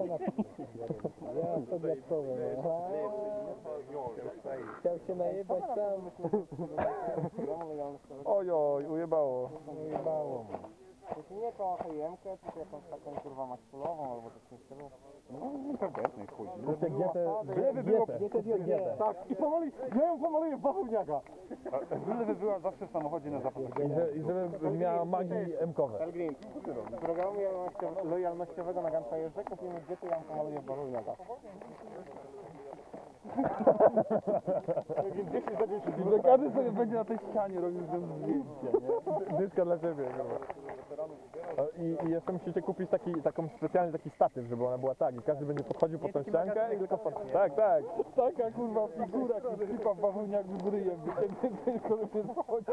Ja sobie jak powiem. Chciał się najebać sam. Programu lojalnościowego. Ojoj, ujebało. Ujebało. Jeśli nie to hejemkę, to jakąś taką kurwa makskulową albo coś w tym stylu. No to pewnie, chuj. Te gietę, Byleby było... gietę, gietę. Tak, i pomali, ja ją pomaluję w bawełniaka. Byleby była zawsze w samochodzie na zapas. I, że, I żeby miała magii M-kowe. Elgrin, z programu lojalnościowego, lojalnościowego na Gunfire'ze kupimy gdzie ja ją pomaluję w bawełniaka. I że każdy sobie będzie na tej ścianie robił ze mną zdjęcie, nie? Dyszka dla ciebie. No. I, I jeszcze musicie kupić taki, taką specjalny taki statyw, żeby ona była tak i każdy będzie podchodził pod tą ściankę i tylko pod... Tak, tak. Taka kurwa figura, typa w bawełniaku z ryjem, tylko by wchodzi.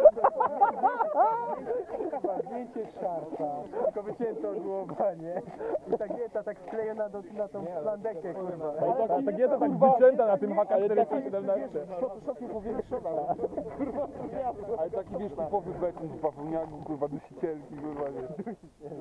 Zdjęcie szarpa. Tylko wycięte od głowa, nie? I ta gieta tak sklejona do, na tą plandekę, kurwa. A ta, ta gieta tak wycięta na tym H K czterysta siedemnaście. Photoshopie powiększona. Kurwa, ale taki wiesz, typowy beton w bawełniaku, kurwa, dusicielki, kurwa, wiesz.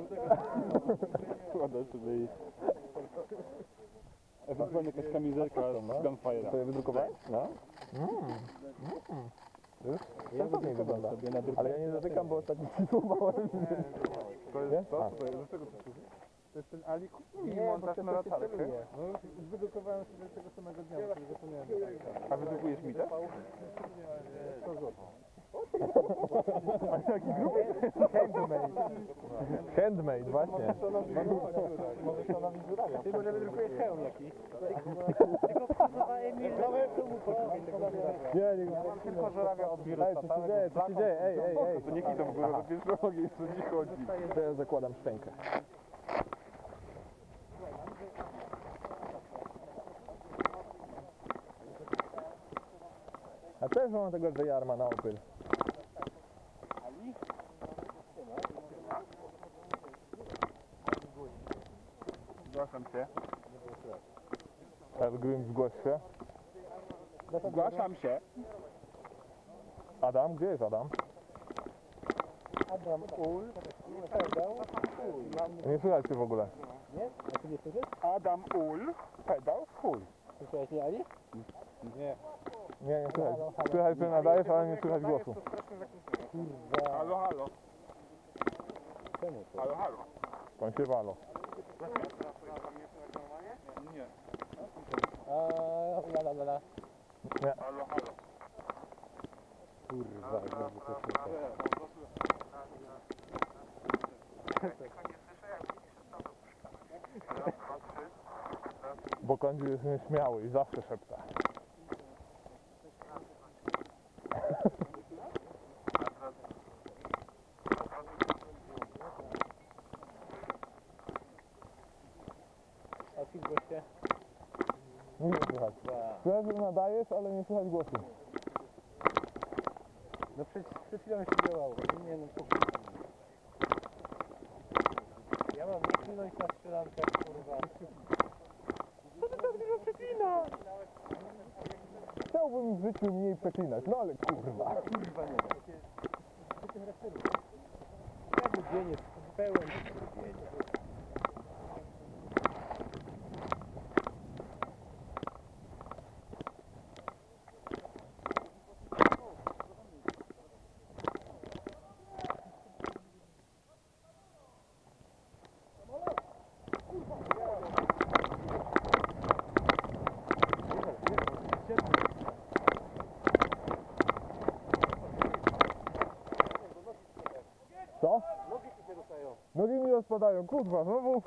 Kłada sobie i... Ewentualnie jakaś kamizelka z Gunfire'a. To je wydrukowałeś? No. Mm. Mm. Już? Sensowniej wygląda. Ale ja nie dotykam, bo ostatnio filmowałem. To jest to? To jest, do czego to służy? To jest ten Ali kupił i montaż na latarkę. No, wydrukowałem sobie tego samego dnia, bo zapomniałem. A wydrukujesz mi też? Handmade. Handmade, właśnie. Ty może wydrukujesz hełm jakiś. Nie, nie, Tylko żurawia od Ej, wirusa, co się dzieje, co się dzieje? Ej, ej, ej. To nie kitam w górę, to pierwszy ogień, co ci chodzi. To ja zakładam szczękę. A też mam tego J-Arma na opyl. Zgłaszam się. Elgrim, zgłoś się. Zgłaszam się. Adam, gdzie jest Adam? Adam Ul, pedał, Nie słychać cię w ogóle. nie? A ty nie słyszysz? Adam Ul, pedał w chuj. Słyszałeś mnie, Ali? Nie, nie słychać. Słychać, że nadajesz, ale nie słychać głosu. Halo, halo. Halo, halo. Pan się walo. Nie. Eee, la la la. Nie. Halo, halo. Kurwa, znowu to słyszę. Bo Kądziu jest nieśmiały i zawsze szepta. A ty goście? Nie słychać. Słychać, że nadajesz, ale nie słychać głosu. No przed, przed chwilą się działało. Nie no, po prostu. Ja mam wypłynąć na strzelankę, kurwa. Co ty tak dużo przeklinać! Chciałbym w życiu mniej przeklinać, no ale kurwa. Kurwa nie. Dzień jest pełen drwienia. Co? Nogi ci się dostają. Nogi mi rozpadają, kurwa, znowu.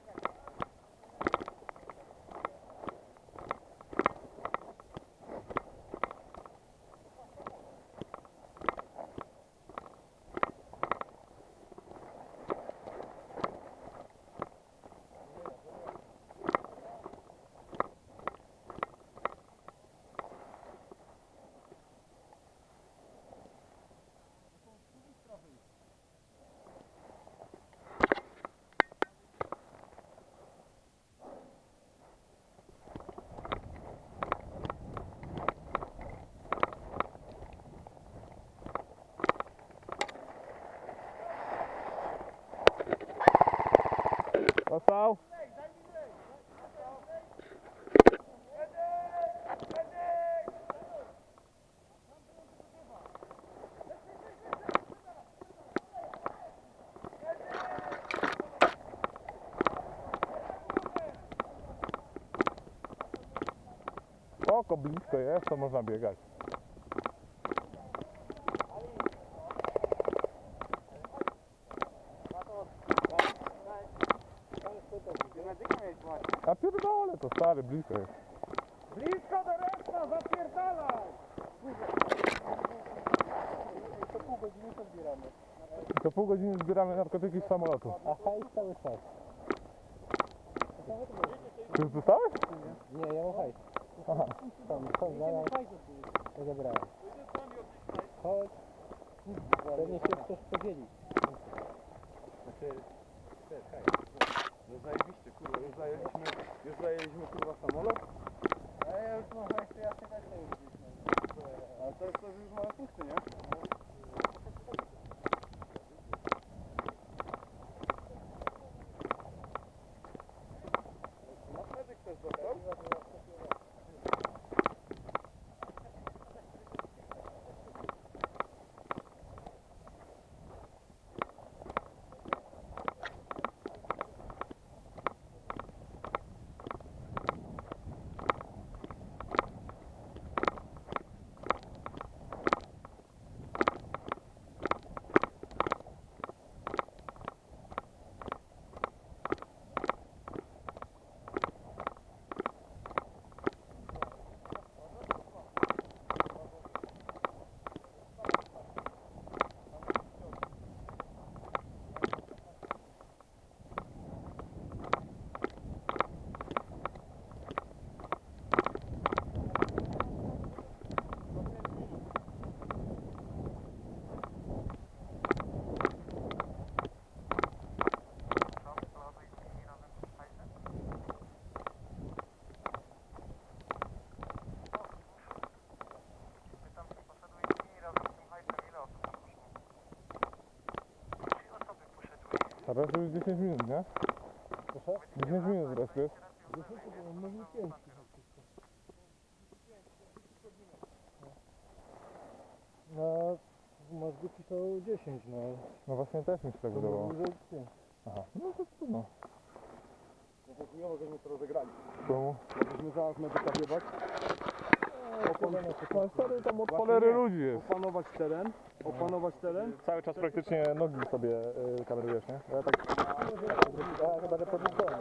Dostał? Oko blisko jest, to można biegać. A pierdolę, to stary, blisko jest. Blisko do reszta, zapierdalaj! Co pół godziny to zbieramy. Co pół godziny zbieramy narkotyki z samolotu. A hajs cały czas. Ty już dostałeś? Nie, ja mam hajs. Aha. Tam, tam, zaraz. Ja zabrałem. Chodź. Pewnie się chcesz podzielić. No zajebiście, kurwa, już zajęliśmy, już zajęliśmy kurwa samolot. A ja już mam hajs, to ja się tak nie już gdzieś. Ale to jest to już małe punkty, nie? Na medyk też dostał? Teraz już dziesięć minut, nie? Proszę? dziesięć minut teraz jest. Może pięć. No, mózgi są dziesięć, no. No właśnie też mi się tak wydawało. Może pięć. Aha, no to trudno. No to chujowo, żeśmy to rozegrali. Czemu? Jakbyśmy zaraz medyka wjebać, No stary, tam od cholery ludzi jest. opanować teren, opanować teren. Cały czas praktycznie nogi sobie y, kamerujesz, nie? Ja tak... Ja chyba reproduktowałem.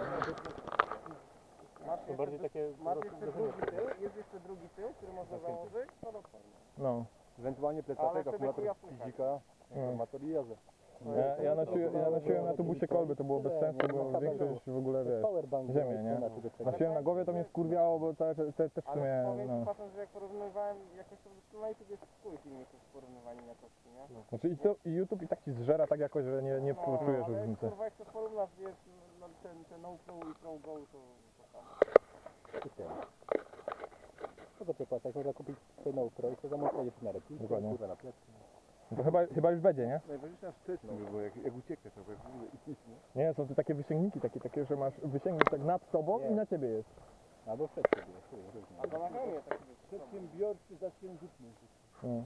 Masz bardziej takie Masz jeszcze drugi tył, jest jeszcze drugi tył, który można założyć. No dokładnie. No. Ewentualnie Ale plecaczek, wtedy akumulator chuja puchać. fizika, informator i jazdę. Ja, ja, nosiłem, ja nosiłem na tubusie kolby, to było bez sensu, bo większość w ogóle, wiesz, Powerbank. ziemię, nie? Nosiłem na głowie, to mnie skurwiało, bo te, te, też w Ale sumie, powiem ci, no. patrząc, że jak porównywałem jakoś to na YouTube jest chuj filmików w porównywaniu jakości, nie? Znaczy i, to, i YouTube i tak ci zżera tak jakoś, że nie, nie No, poczujesz ale różnicy. kurwa jak to porównasz, wiesz, no, ten, ten no flow i pro go, to, to tam. I tyle. Po co przepłacać? Można kupić sobie nowy projekt, to zamontować jeszcze na replikę, Dokładnie. kurwa na plecy. No to chyba, chyba już będzie, nie? Najważniejsza wsteczna by było, jak, jak uciekać, to jak w ogóle iść, nie? Nie, są to takie wysięgniki, takie, takie, że masz wysięgnik tak nad tobą i na ciebie jest. Albo przed siebie, chuj, różnie. Albo na hełmie taki Przedsiębiorcy zasięg rzutny. No.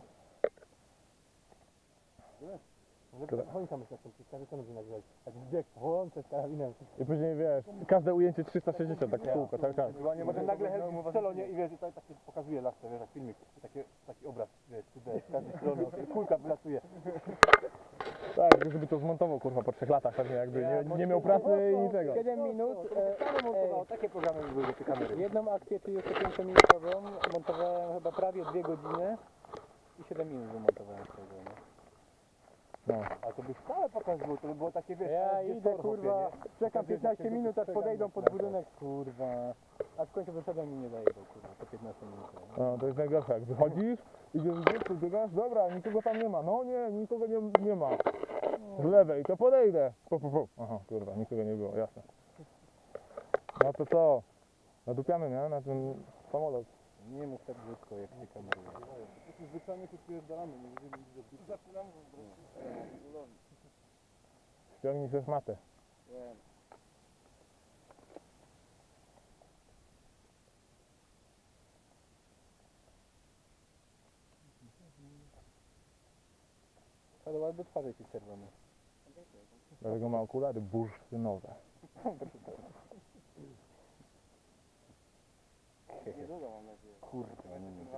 Ale oni tam już na tym każdy to będzie nagrywać. Tak bieg, łącze z karabinem. I później wiesz, każde ujęcie trzysta sześćdziesiąt, tak w kółko, cały czas. Chyba nie może nagle helki w celonie i wiesz, i tutaj takie pokazuje lasce, wiesz, jak filmik, takie, taki obraz, wiesz, tutaj z każdej strony, kulka wylatuje. Tak, żeby to zmontował kurwa po trzech latach pewnie jakby nie, nie miał pracy i niczego. siedem minut, e, montowało, takie programy były do tej kamery. jedną akcję trzydziestopięciominutową montowałem chyba prawie dwie godziny i siedem minut wymontowałem z tego, nie? No. A to by stałe pokazywał, to by było takie, wiesz, Ja ale idę, wieczorem, kurwa, nie? czekam piętnaście minut, aż podejdą pod budynek, kurwa. A w końcu wyszedłem i nie daję go, kurwa, po piętnaście minut. No, to jest najgorsze, jak wychodzisz, idziesz gdzieś, podbiegasz, dobra, nikogo tam nie ma, no nie, nikogo nie, nie ma. Z lewej, to podejdę. Pu, pu, pu. Aha, kurwa, nikogo nie było, jasne. No to co? Nadupiamy, nie? Na ten samolot. Nie mów tak brzydko, jak się kameruje. Zwyczajnie tu spierdalamy, nie będziemy nic zrobić. Zaczynamy Ściągnij się matę. Ale ładne twarze ci czerwone. Dlatego ma okulary bursztynowe. Kurwa, nie wiem.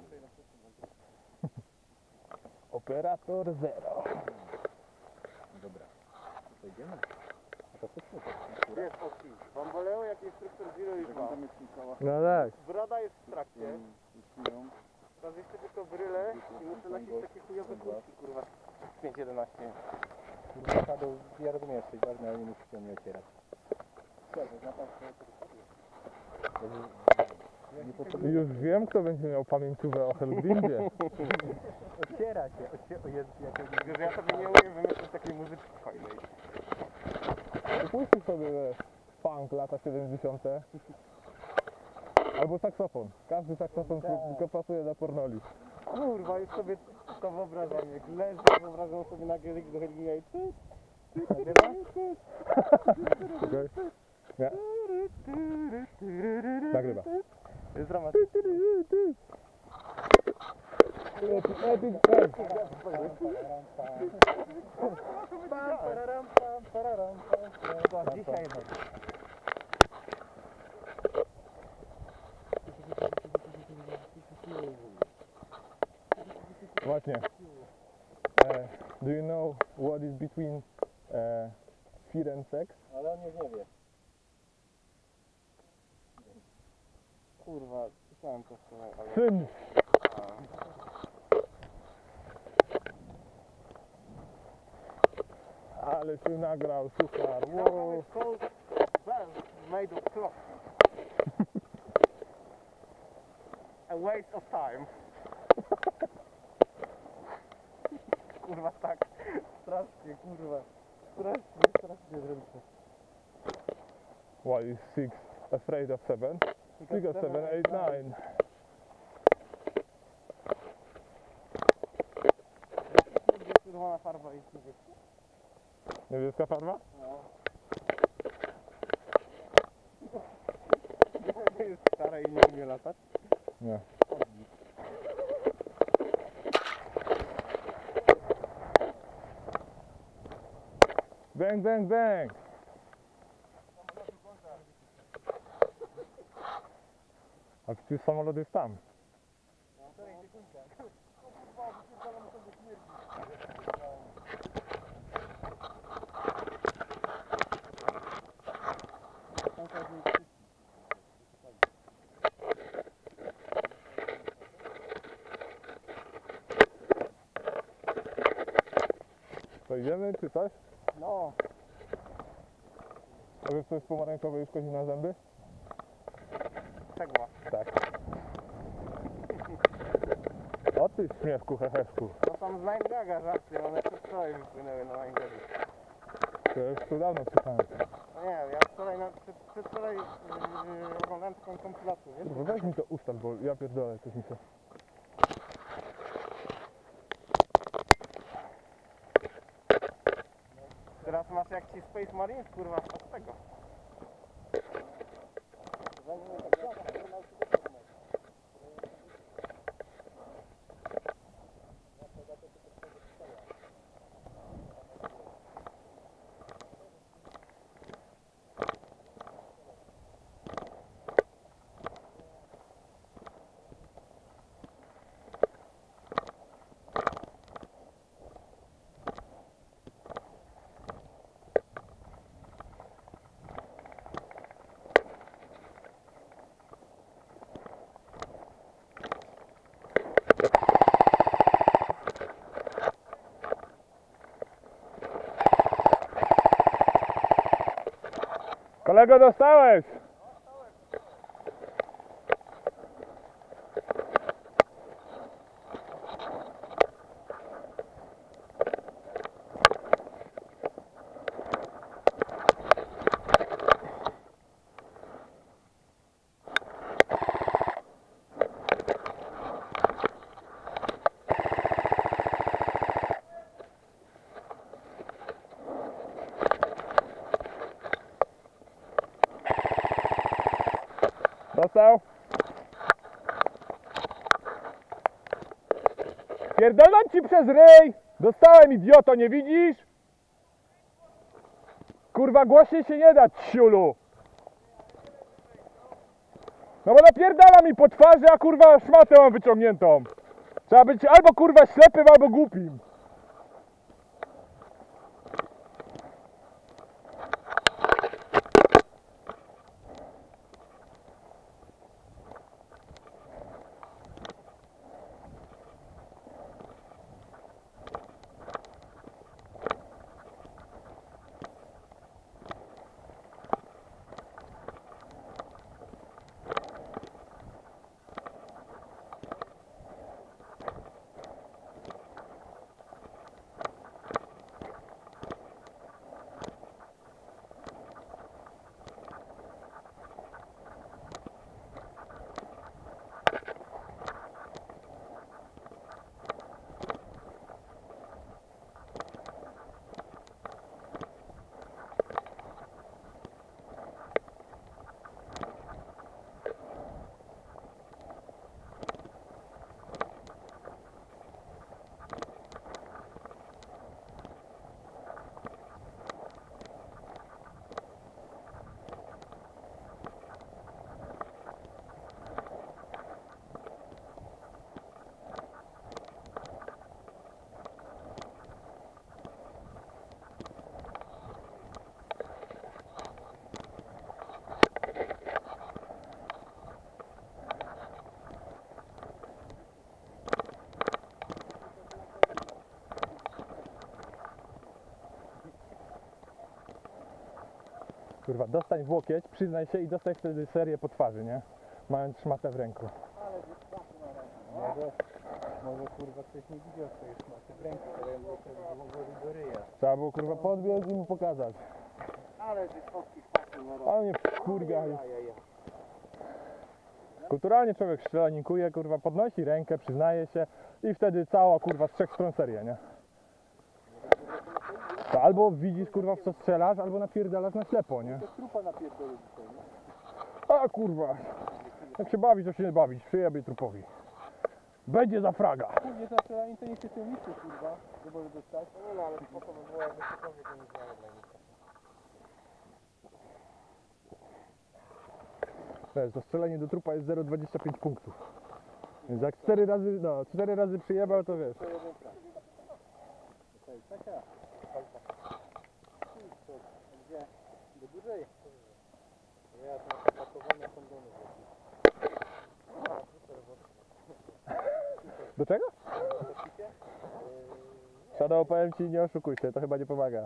Operator zero. Dobra. To idziemy? A to co to? Wiesz, oki, Bamboleo jak instruktor Zero i dwa. No tak. Brada jest w trakcie. Teraz jeszcze tylko bryle i muszę nosić takie chujowe kurtki, kurwa. pięć jedenaście. Kurwa, Shadow, ja rozumiem, jesteś ważny, ale nie musisz się nie ocierać. Nie potrzebuję Już wiem, kto będzie miał pamięciówę o Hellgrindzie. ociera się, ociera, o Jezu, jak ja Tylko, że ja sobie nie umiem wymyślić takiej muzyczki fajnej. Puścił sobie wiesz, funk lata siedemdziesiąte. Albo saksofon. Każdy saksofon tylko pasuje do pornoli. Kurwa, już sobie to wyobrażam, jak leżę, wyobrażam sobie na gielik do Helginia i ty, Okej? Nie? Nagrywa. jest dramatyczne. Epic, epic, epic. Pam, pararam, pam, pararam, pam, pam. Dzisiaj no. Właśnie. Uh, do you know what is between uh, fear and sex? Ale on już nie wie. Kurwa, słyszałem to wczoraj, ale... Syn! Ale się nagrał, super. Wow. It's called well, made of cloth. A waste of time. Kurwa tak, strasznie, kurwa. Strasznie, strasznie zręczne. Why is six afraid of seven? Six of seven, eight, nine. Czerwona farba jest niebieska. Niebieska farba? Jest stara i nie umie latać. Nie. Bang, bang, bang! A przecież samolot jest tam. To idziemy, czy coś? No, A wiesz, co jest pomarańczowe i szkodzi na zęby? cegła. Tak. O ty śmieszku, heheszku. To tam z Nine Gaga żarty, one przez wczoraj wypłynęły na Nine Gaga. To już tu dawno słyszałem. Nie, ja wczoraj, na, przed, przedwczoraj yy, oglądałem taką kompilację, wiesz? Kurwa, weź mi to ustal, bo ja pierdolę, coś mi się... Teraz masz jak ci Space Marines, kurwa, z tego. Kolego, dostałeś! Dostał? Pierdolam ci przez ryj! Dostałem, idioto, nie widzisz? Kurwa, głośniej się nie da, ciulu! No bo napierdala mi po twarzy, a kurwa szmatę mam wyciągniętą. Trzeba być albo kurwa ślepym, albo głupim. Kurwa, dostań w łokieć, przyznaj się i dostań wtedy serię po twarzy, nie? Mając szmatę w ręku. Może, może kurwa ktoś nie widział swojej szmaty w ręku, które było włożyć do ryja. Trzeba było kurwa podbiec i mu pokazać. Ale ty fotki wpadł na rok. Ale mnie kurwa. Kulturalnie człowiek strzelanikuje, kurwa, podnosi rękę, przyznaje się i wtedy cała kurwa z trzech stron seria, nie? To albo widzisz kurwa w co strzelasz, albo napierdalasz na ślepo, nie? To trupa napierdolił dzisiaj, nie? A kurwa, jak się bawić, to się nie bawić, przyjebie trupowi. Będzie za fraga. Kurde, za strzelanie to nie się tym liczy, kurwa, że może dostać. No, no ale spoko by było, jakby cokolwiek nie miało dla nich. Wiesz, to strzelanie do trupa jest zero przecinek dwadzieścia pięć punktów. Więc jak cztery razy, no, cztery razy przyjebał, to wiesz. To jeden plan. Okej, Kasia. Co, gdzie? Do dłużej? Ja tam pakowane kondony włożę. Do czego? Shadow, powiem ci, nie oszukuj się, to chyba nie pomaga.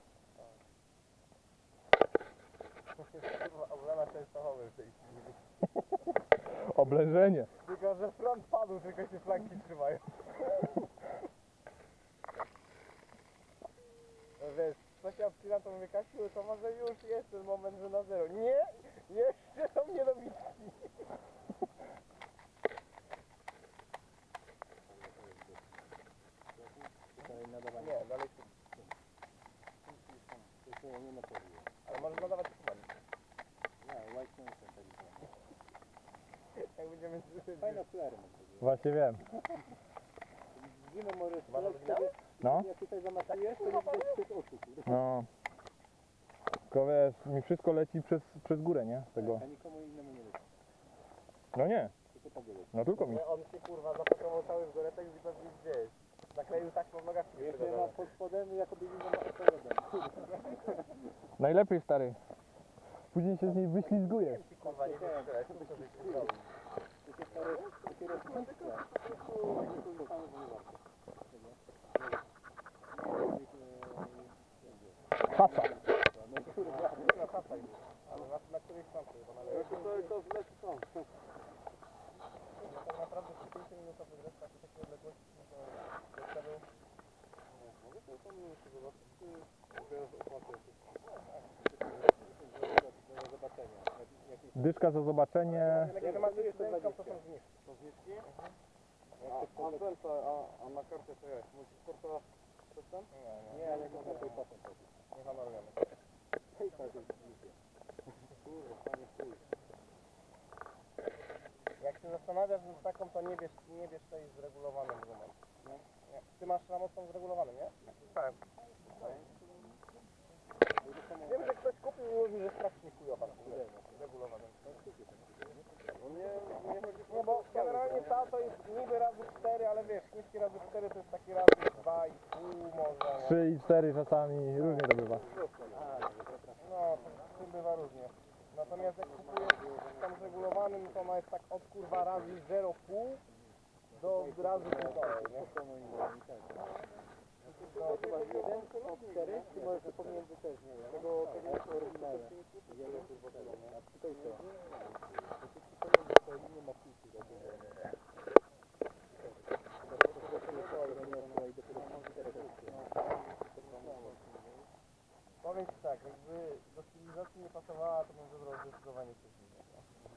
Oblana częstochowy w tej chwili. Oblężenie. Tylko, że front padł, tylko się flanki trzymają. No wiesz, coś ja wcinam to mówię, Kasiu, to może już jest ten moment, że na zero. Nie, jeszcze są niedobitki. Nie, dalej tu. Ale możesz nadawać chyba. Jak będziemy słyszeć. Fajne okulary mam. Właśnie wiem. Zimą możesz Masz strzelać oryginał? sobie, No, jak tutaj zamasujesz, to nie widać przez oczu, kurwa. no. Tylko wiesz, mi wszystko leci przez, przez górę, nie? Tego. A nikomu innemu nie leci, No nie, tylko tobie leci. no tylko mi. Nie, on się kurwa zapakował cały w goretek i pewnie gdzieś. Nakleił taśmą w nogach i Jeszcze ma pod spodem, jakoby winno ma odpowiadać. Najlepiej, stary. Później się z niej wyślizguje. kurwa nie wiem, co to żeś zrobił. Takie stare, takie rozmiękłe. Kasa. Na pasach jest. Ale na, na której stronce chyba na lewej. To w lesie są. Tak naprawdę przy pięciu minutach wygrywa przy takiej odległości, no to jeszcze był. Mogę to tam jeszcze zobaczyć, czy mogę opłacę do zobaczenia. Dyszka za zobaczenie. Jak masz jedynkę, to są zniżki. To zniżki? A, a, ten, a, a na kartę to jak? Musisz porta coś tam? Nie, nie, Nie, ale można tutaj pasem chodzić. nie honorujemy. Hej, tak jest zniżki. Kurwa, panie chuj. Jak się zastanawiasz nad taką, to nie bierz, nie bierz tej zregulowanym gumą. Nie? Ty masz ramowcą zregulowanym, nie? Tak. Wiem, że ktoś kupił i mówi, że strasznie chujowa zregulowanym. Nie, nie chodzi Nie, bo generalnie ta to jest niby razy cztery, ale wiesz, niski razy cztery to jest taki razy dwa i pół może. Nie? Trzy i cztery czasami, różnie to bywa. No, to z tym bywa różnie. Natomiast jak kupujesz tam zregulowanym, to ona jest tak od kurwa razy zero przecinek pięć do razy półtorej, nie? To chyba jeden, cztery, czy może to pomiędzy też, nie wiem. Tego tego oryginalne. Jeden kurwa kolony. A tutaj co? To pomiędzy to nie ma piłki. Powiem ci tak, jakby do stylizacji nie pasowała, to bym wybrał zdecydowanie coś innego.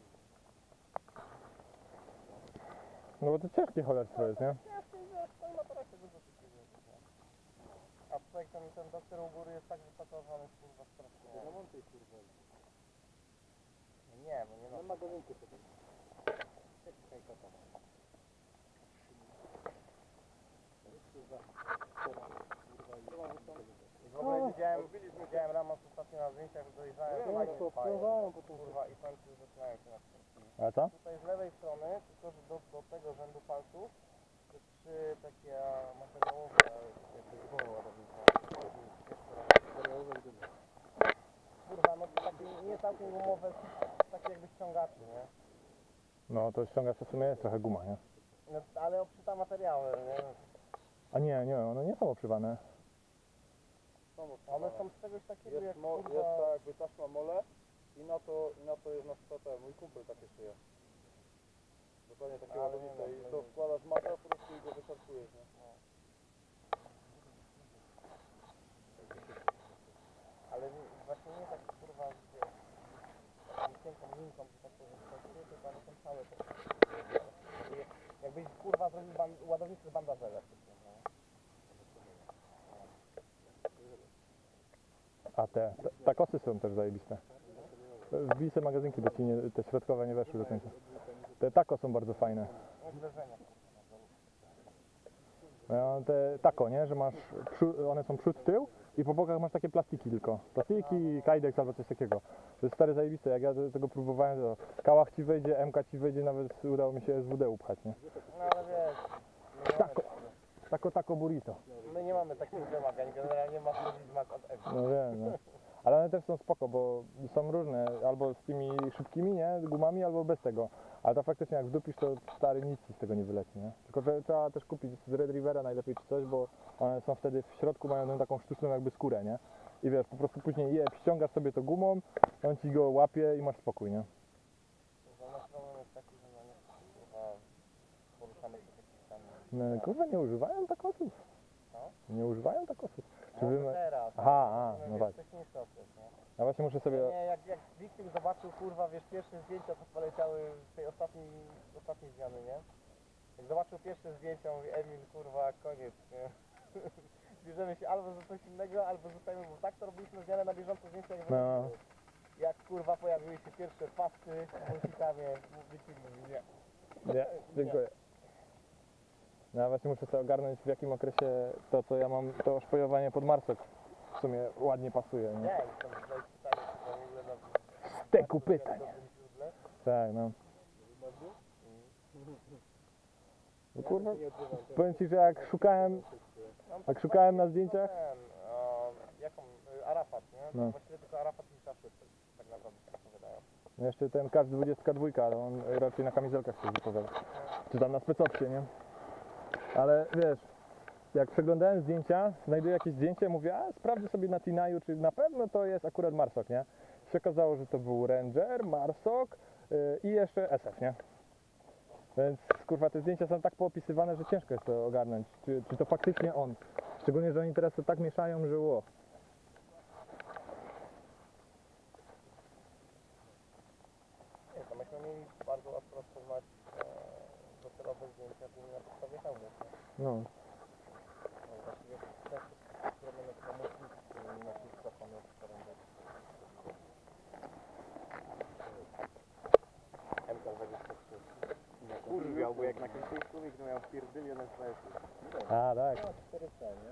No bo to ciężkie cholerstwo jest, nie? Ciężko i wiesz, to na parę dużo szybciej jeździć, nie? A tutaj ten, ten doktor u góry jest tak wypakowany, kurwa, strasznie. Zamontuj kurwa. Nie, bo nie Na no. magazynku sobie. Czekaj, kata. I w ogóle widziałem, widziałem Ramos ostatnio na zdjęciach, dojrzałem Nie, fajnie, to fajnie. wciągają potem. Kurwa, i końcu zaczynają się na wszystkim. A co? Tutaj z lewej strony, tylko że do, do tego rzędu palców, te trzy takie materiałowe, jakby gumy ładownicze. Kurwa, no to takie nie całkiem gumowe, takie jakby ściągacze, nie? No to ściągacz to w sumie jest trochę guma, nie? No, ale obszyta materiały, nie? A nie, nie, one nie są oprzywane. One są z czegoś takiego jak Jest, mo, kurwa... jest ta jakby taśma mole i na to, i na to jest na przykład ten, mój kumpel takie szyje. Dokładnie takie Ale ładownice nie, i no, to no. wkładasz matę, a po prostu i go wystartujesz, nie? Ale nie, właśnie nie tak kurwa, wiesz, taką cienką linką, że tak powiem, tylko one są całe te... Jakbyś kurwa zrobił ban, ładownicę z bandażelem. A te, te takosy są też zajebiste. Wbij sobie magazynki, bo ci nie, te środkowe nie weszły do końca. Te tako są bardzo fajne. Zderzenia. No, te tako, nie? Że masz, przód, one są przód, tył i po bokach masz takie plastiki tylko. Plastiki, kajdex albo coś takiego. To jest stare zajebiste, jak ja do tego próbowałem, to kałach ci wejdzie, M K ci wejdzie, nawet udało mi się S W D upchać, nie? No ale wiesz, my nie, Tako, mamy, tako, tako burrito. my nie mamy takich wymagań, generalnie masz chodzić mak od F. No wiem, no. Ale one też są spoko, bo są różne, albo z tymi szybkimi, nie, gumami, albo bez tego. Ale to faktycznie jak wdupisz, to stary nic ci z tego nie wyleci, nie? Tylko że trzeba też kupić z Red Rivera najlepiej czy coś, bo one są wtedy w środku, mają tą taką sztuczną jakby skórę, nie? I wiesz, po prostu później je, ściągasz sobie to gumą, on ci go łapie i masz spokój, nie? Że nasz problem jest taki, że no nie kurwa, poruszamy się takich tam. No, kurwa, nie używają takosów. Nie używają tak osób? Czy No wy... to teraz. Aha, a, no, no wiesz, tak. wcześniejszy okres, nie? Ja właśnie muszę sobie... Nie, jak, jak Wiktim zobaczył, kurwa, wiesz, pierwsze zdjęcia, co poleciały z tej ostatniej, ostatniej zmiany, nie? Jak zobaczył pierwsze zdjęcia, mówi Emil, kurwa, koniec, nie? Bierzemy się albo za coś innego, albo zostajemy, bo tak to robiliśmy zmianę na bieżąco zdjęcia, nie No. no. Jak, kurwa, pojawiły się pierwsze fasty w multikamie, Wiktim mówi, nie. Nie, dziękuję. No ja właśnie muszę sobie ogarnąć, w jakim okresie to, co ja mam, to szpojowanie pod marsek w sumie ładnie pasuje, nie? Nie, i tam zadać pytanie, czy to w ogóle na... Steku pytań. dobrym źródle. Tak, no. No kurwa, powiem ci, że jak szukałem, jak szukałem na zdjęciach, Ten, o, jaką, y, Arafat, nie? No. Właściwie tylko Arafat i Szaszły, tak naprawdę, tak to wydają. no jeszcze ten Kasz dwadzieścia dwa, ale on raczej na kamizelkach się wypowiada. Czy tam na specopsie, nie? Ale wiesz, jak przeglądałem zdjęcia, znajduję jakieś zdjęcie, mówię, a sprawdzę sobie na Tinaju, czy na pewno to jest akurat Marsok, nie? Się okazało, że to był Ranger, Marsok yy, i jeszcze S F, nie? Więc kurwa, te zdjęcia są tak poopisywane, że ciężko jest to ogarnąć, czy, czy to faktycznie on. Szczególnie, że oni teraz to tak mieszają, że ło. Nie, to myśmy mieli bardzo łatwo rozpoznać e, docelowe zdjęcia tymi na podstawie hełmów. nie? No. No, właściwie też zrobione tylko multipli, którymi nasi stosowne w terenie. M K dwadzieścia trzy. Kurwiał, bo jak na końcu człowiek no miał pierdylię na stresu. A, tak. No, cztery C, nie?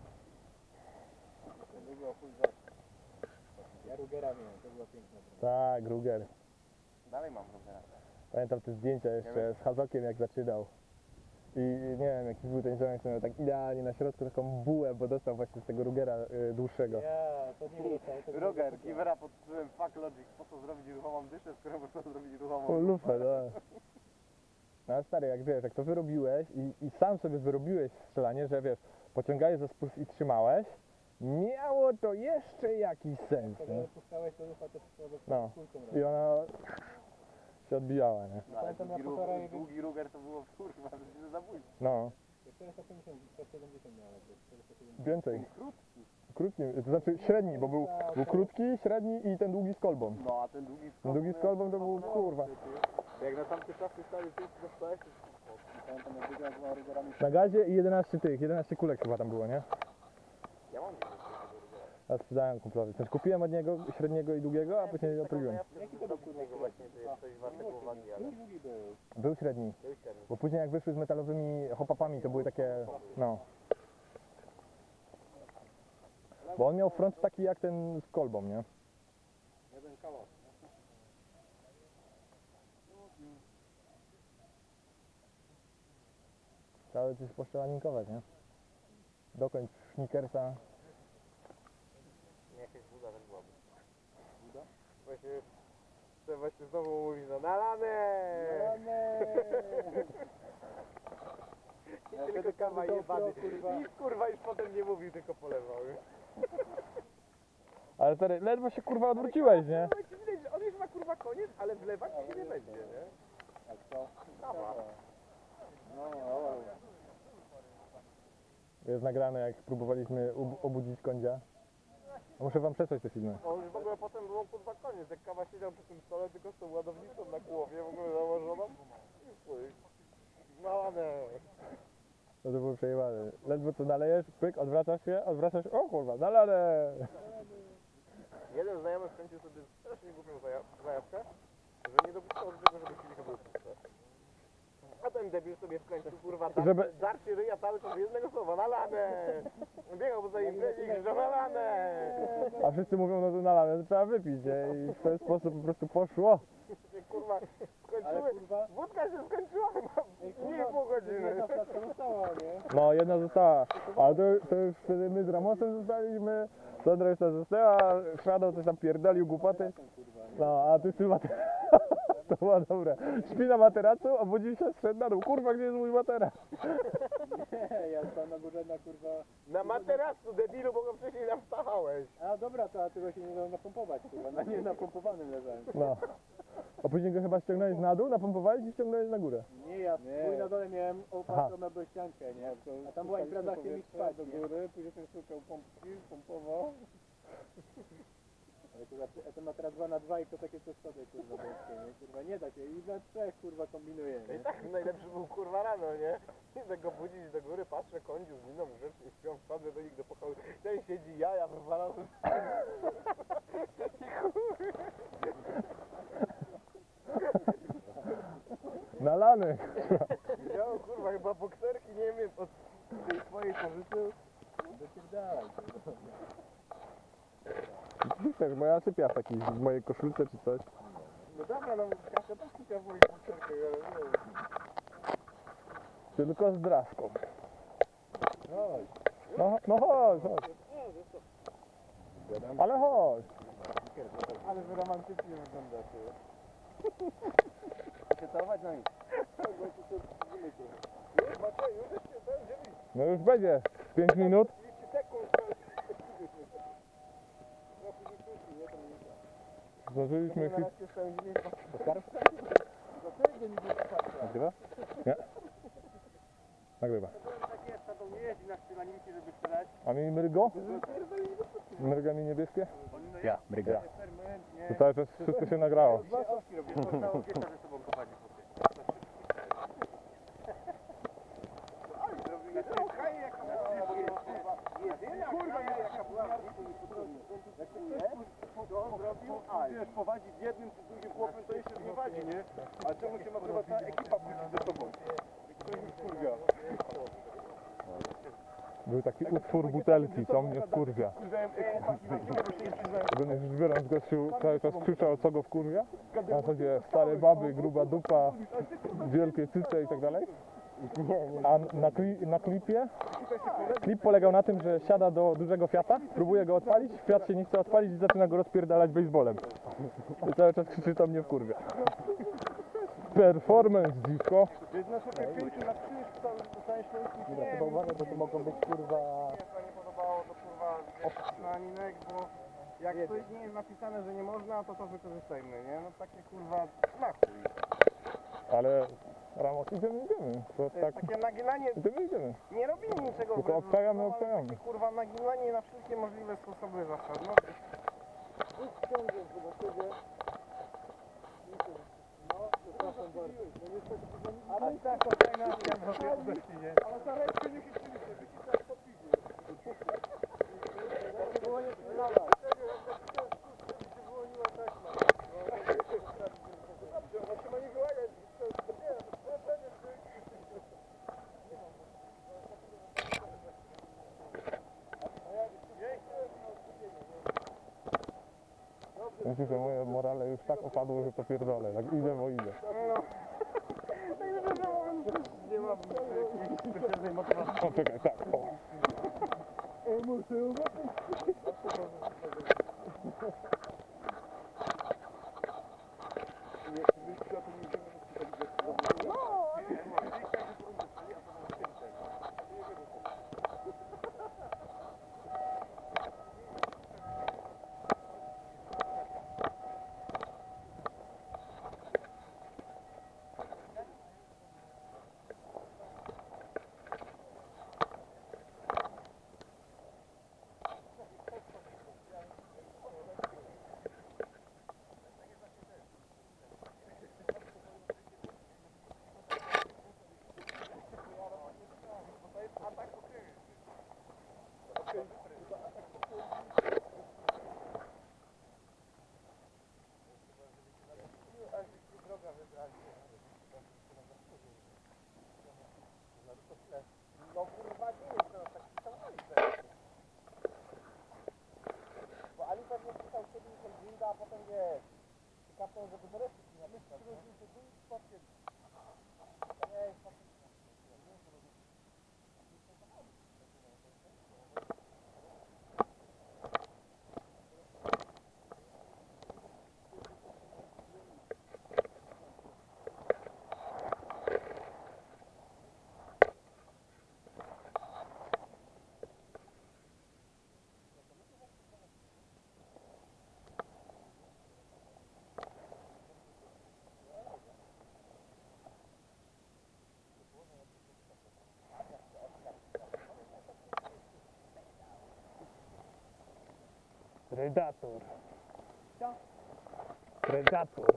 To było chuj za... Ja Rugera miałem, to była piękna broń. Tak, Ruger. Dalej mam Rogera. Pamiętam te zdjęcia jeszcze z Hazokiem, jak zaczynał. I nie wiem, jaki był ten ziomek, co miał tak idealnie na środku taką bułę, bo dostał właśnie z tego Rugera y, dłuższego. Ja, to nie wracaj, to Roger, Givera pod tytułem Fuck Logic, po co zrobić ruchomą dyszę, skoro można zrobić ruchomą O, lufę, no. No ale stary, jak wiesz, jak to wyrobiłeś i, i sam sobie wyrobiłeś strzelanie, że wiesz, pociągałeś za spust i trzymałeś, miało to jeszcze jakiś sens, nie? puszczałeś to lufa, to wszystko No. I ona się odbijała, nie? No, ale Pamiętam, długi, ja Ru- półtora- długi Ruger to było kurwa, to się zabójstwo. No, czterysta pięćdziesiąt, czterysta siedemdziesiąt miałem, czterysta siedemdziesiąt. więcej. Krótki, to znaczy średni, bo był, był krótki, średni i ten długi z kolbą. No a ten długi z Ten długi z kolbą to był, kurwa. Jak na tamte czasy stary pięć dostałeś, to pamiętam jak biegałem z dwoma Rugerami. Na gazie i jedenaście tych, jedenaście kulek chyba tam było, nie? Ja mam Ja sprzedałem kumplowi. Znaczy kupiłem od niego średniego i długiego, a później odrobiłem. Jaki to był kurwa właśnie, to jest coś wartego uwagi, ale Był średni. był średni. Bo później jak wyszły z metalowymi hopapami, to były takie, no. Bo on miał front taki jak ten z kolbą, nie? Jeden kawał. Trzeba coś poszczelaninkować, nie? Dokończ Snickersa. Nie, jakaś buda tak byłaby. Buda? Właśnie, to właśnie znowu mówi, no nalane! Nalane! I tylko kawa jebany. I kurwa już potem nie mówił, tylko polewał. Ale stary, ledwo się kurwa odwróciłeś, nie? No ci widać, że on już ma kurwa koniec, ale wlewać się nie będzie, nie? A co? Kawa. No, no, Jest nagrane, jak próbowaliśmy ub- obudzić kądzia. Muszę wam przesłać te filmy. No już w ogóle potem było kurwa koniec, jak kawa siedział przy tym stole, tylko z tą ładownicą na głowie, w ogóle założoną. I chuj. Nalane! No to było przejebane. Ledwo co nalejesz, pyk, odwracasz się, odwracasz się, o kurwa, nalane! Jeden znajomy wkręcił sobie strasznie głupią zaja- zajawkę, że nie dopuszczał do tego, żeby kielicha był puste. A ten debil sobie wkręcił, kurwa, dar, Żeby- żeby... darcie ryja cały czas jednego słowa, nalane! Biegał poza imprezie i krzyczał, nalane! A wszyscy mówią, no to nalane, to trzeba wypić, nie? I w ten sposób po prostu poszło. Kurwa, skończyły, wódka się skończyła chyba mniej pół godziny. No, jedna została. Ale to, to już wtedy my z Ramosem zostaliśmy, Sandra już tam została, Shadow coś tam pierdolił głupoty. No, a ty z tym materacu. To było dobre. Śpi na materacu, obudził się, zszedł na dół. Kurwa, gdzie jest mój materac? Nie, ja stałem na górze na kurwa... Na materacu, debilu, bo go wcześniej nam wstachałeś. A dobra, to a tego się nie dało napompować kurwa, na nie napompowanym leżałem. No. A później go chyba ściągnąłeś na dół, napompowałeś i ściągnąłeś na górę. Nie, ja twój na dole miałem opatrzoną do ściankę, nie? A tam była impreza chemik spać, do góry, później ten szukał pompki, pompował. Ale kurwa, to ma teraz dwa na dwa i to takie przeszkody, kurwa, boskie, nie? Kurwa, nie da się. I na trzech, kurwa, kombinuje, No i nie? tak najlepszy był kurwa rano, nie? Idę go budzić do góry, patrzę, kądziu z miną grzecznie śpią, wchodzę do nich do pokoju. Ten siedzi, jaja wywalam. Nalany. Wziął kurwa chyba bokserki, nie wiem, od tej swojej pożyczył. Wypierdalaj, kurwa. Też moja sypia w takiej w mojej koszulce czy coś. No dobra, no Kasia też kupia w moich bokserkach, ale nie wiem. Tylko z draską. No, no chodź, chodź. Ale chodź. Ale wy romantycznie wyglądacie. Chcę całować na nic. No już będzie. pięć minut. Zdążyliśmy chwilę. Nagrywa? Nie. Nagrywa. A mi mrygo? Mryga mi niebieskie? Ja, mryga. To cały czas wszystko się nagrało. Wiesz, powadzi z jednym czy drugim chłopem, to jeszcze wywadzi, nie? A czemu się ma chyba ta ekipa wrócić ze sobą? Ktoś mi wkurwia. Był taki utwór butelki, co mnie wkurwia. Wkurzałem chłopaki na siebie, bo się nie przyznałem. Będę już biorąc gościu cały czas krzyczał, co go wkurwia. Na zasadzie stare baby, gruba dupa, wielkie cyce i tak dalej. A na, kli, na klipie, klip polegał na tym, że siada do dużego Fiata, próbuje go odpalić, Fiat się nie chce odpalić i zaczyna go rozpierdalać baseballem. I cały czas krzyczy, to mnie wkurwia. Performance dziwko. To jest nasze pięciu na krzyż w całym Śląskim. Dobra, chyba uważaj, bo to mogą być, kurwa... Mi się nie podobało to kurwa opcjonalnek, bo jak coś nie jest napisane, że nie można, to to wykorzystajmy, nie? No takie kurwa na chuj. Ale Ramos, idziemy, idziemy. To To jest tak, takie naginanie, idziemy, idziemy. nie robimy niczego Tylko złego, obstawiamy, ale obstawiamy. takie kurwa naginanie na wszystkie możliwe sposoby zasad. No, Ale i tak, to fajna akcja, bo to jest gości, nie? Ale za rękę nie chycili się, wycisnąć po piwie. Myślę, że moje morale już tak opadło, że to pierdolę. Tak idę, bo idę. nie mam jakiejś specjalnej motywacji. O, czekaj, tak, o. No kurwa nie jest to tak pisał Ali. Bo Ali pewnie pisał kiedyś ten Grinda, a potem wiesz, kapą, żeby do reszty nie myślał. To nie jest Predator. Co? Predator.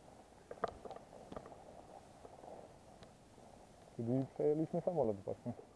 Czyli przejęliśmy samolot właśnie.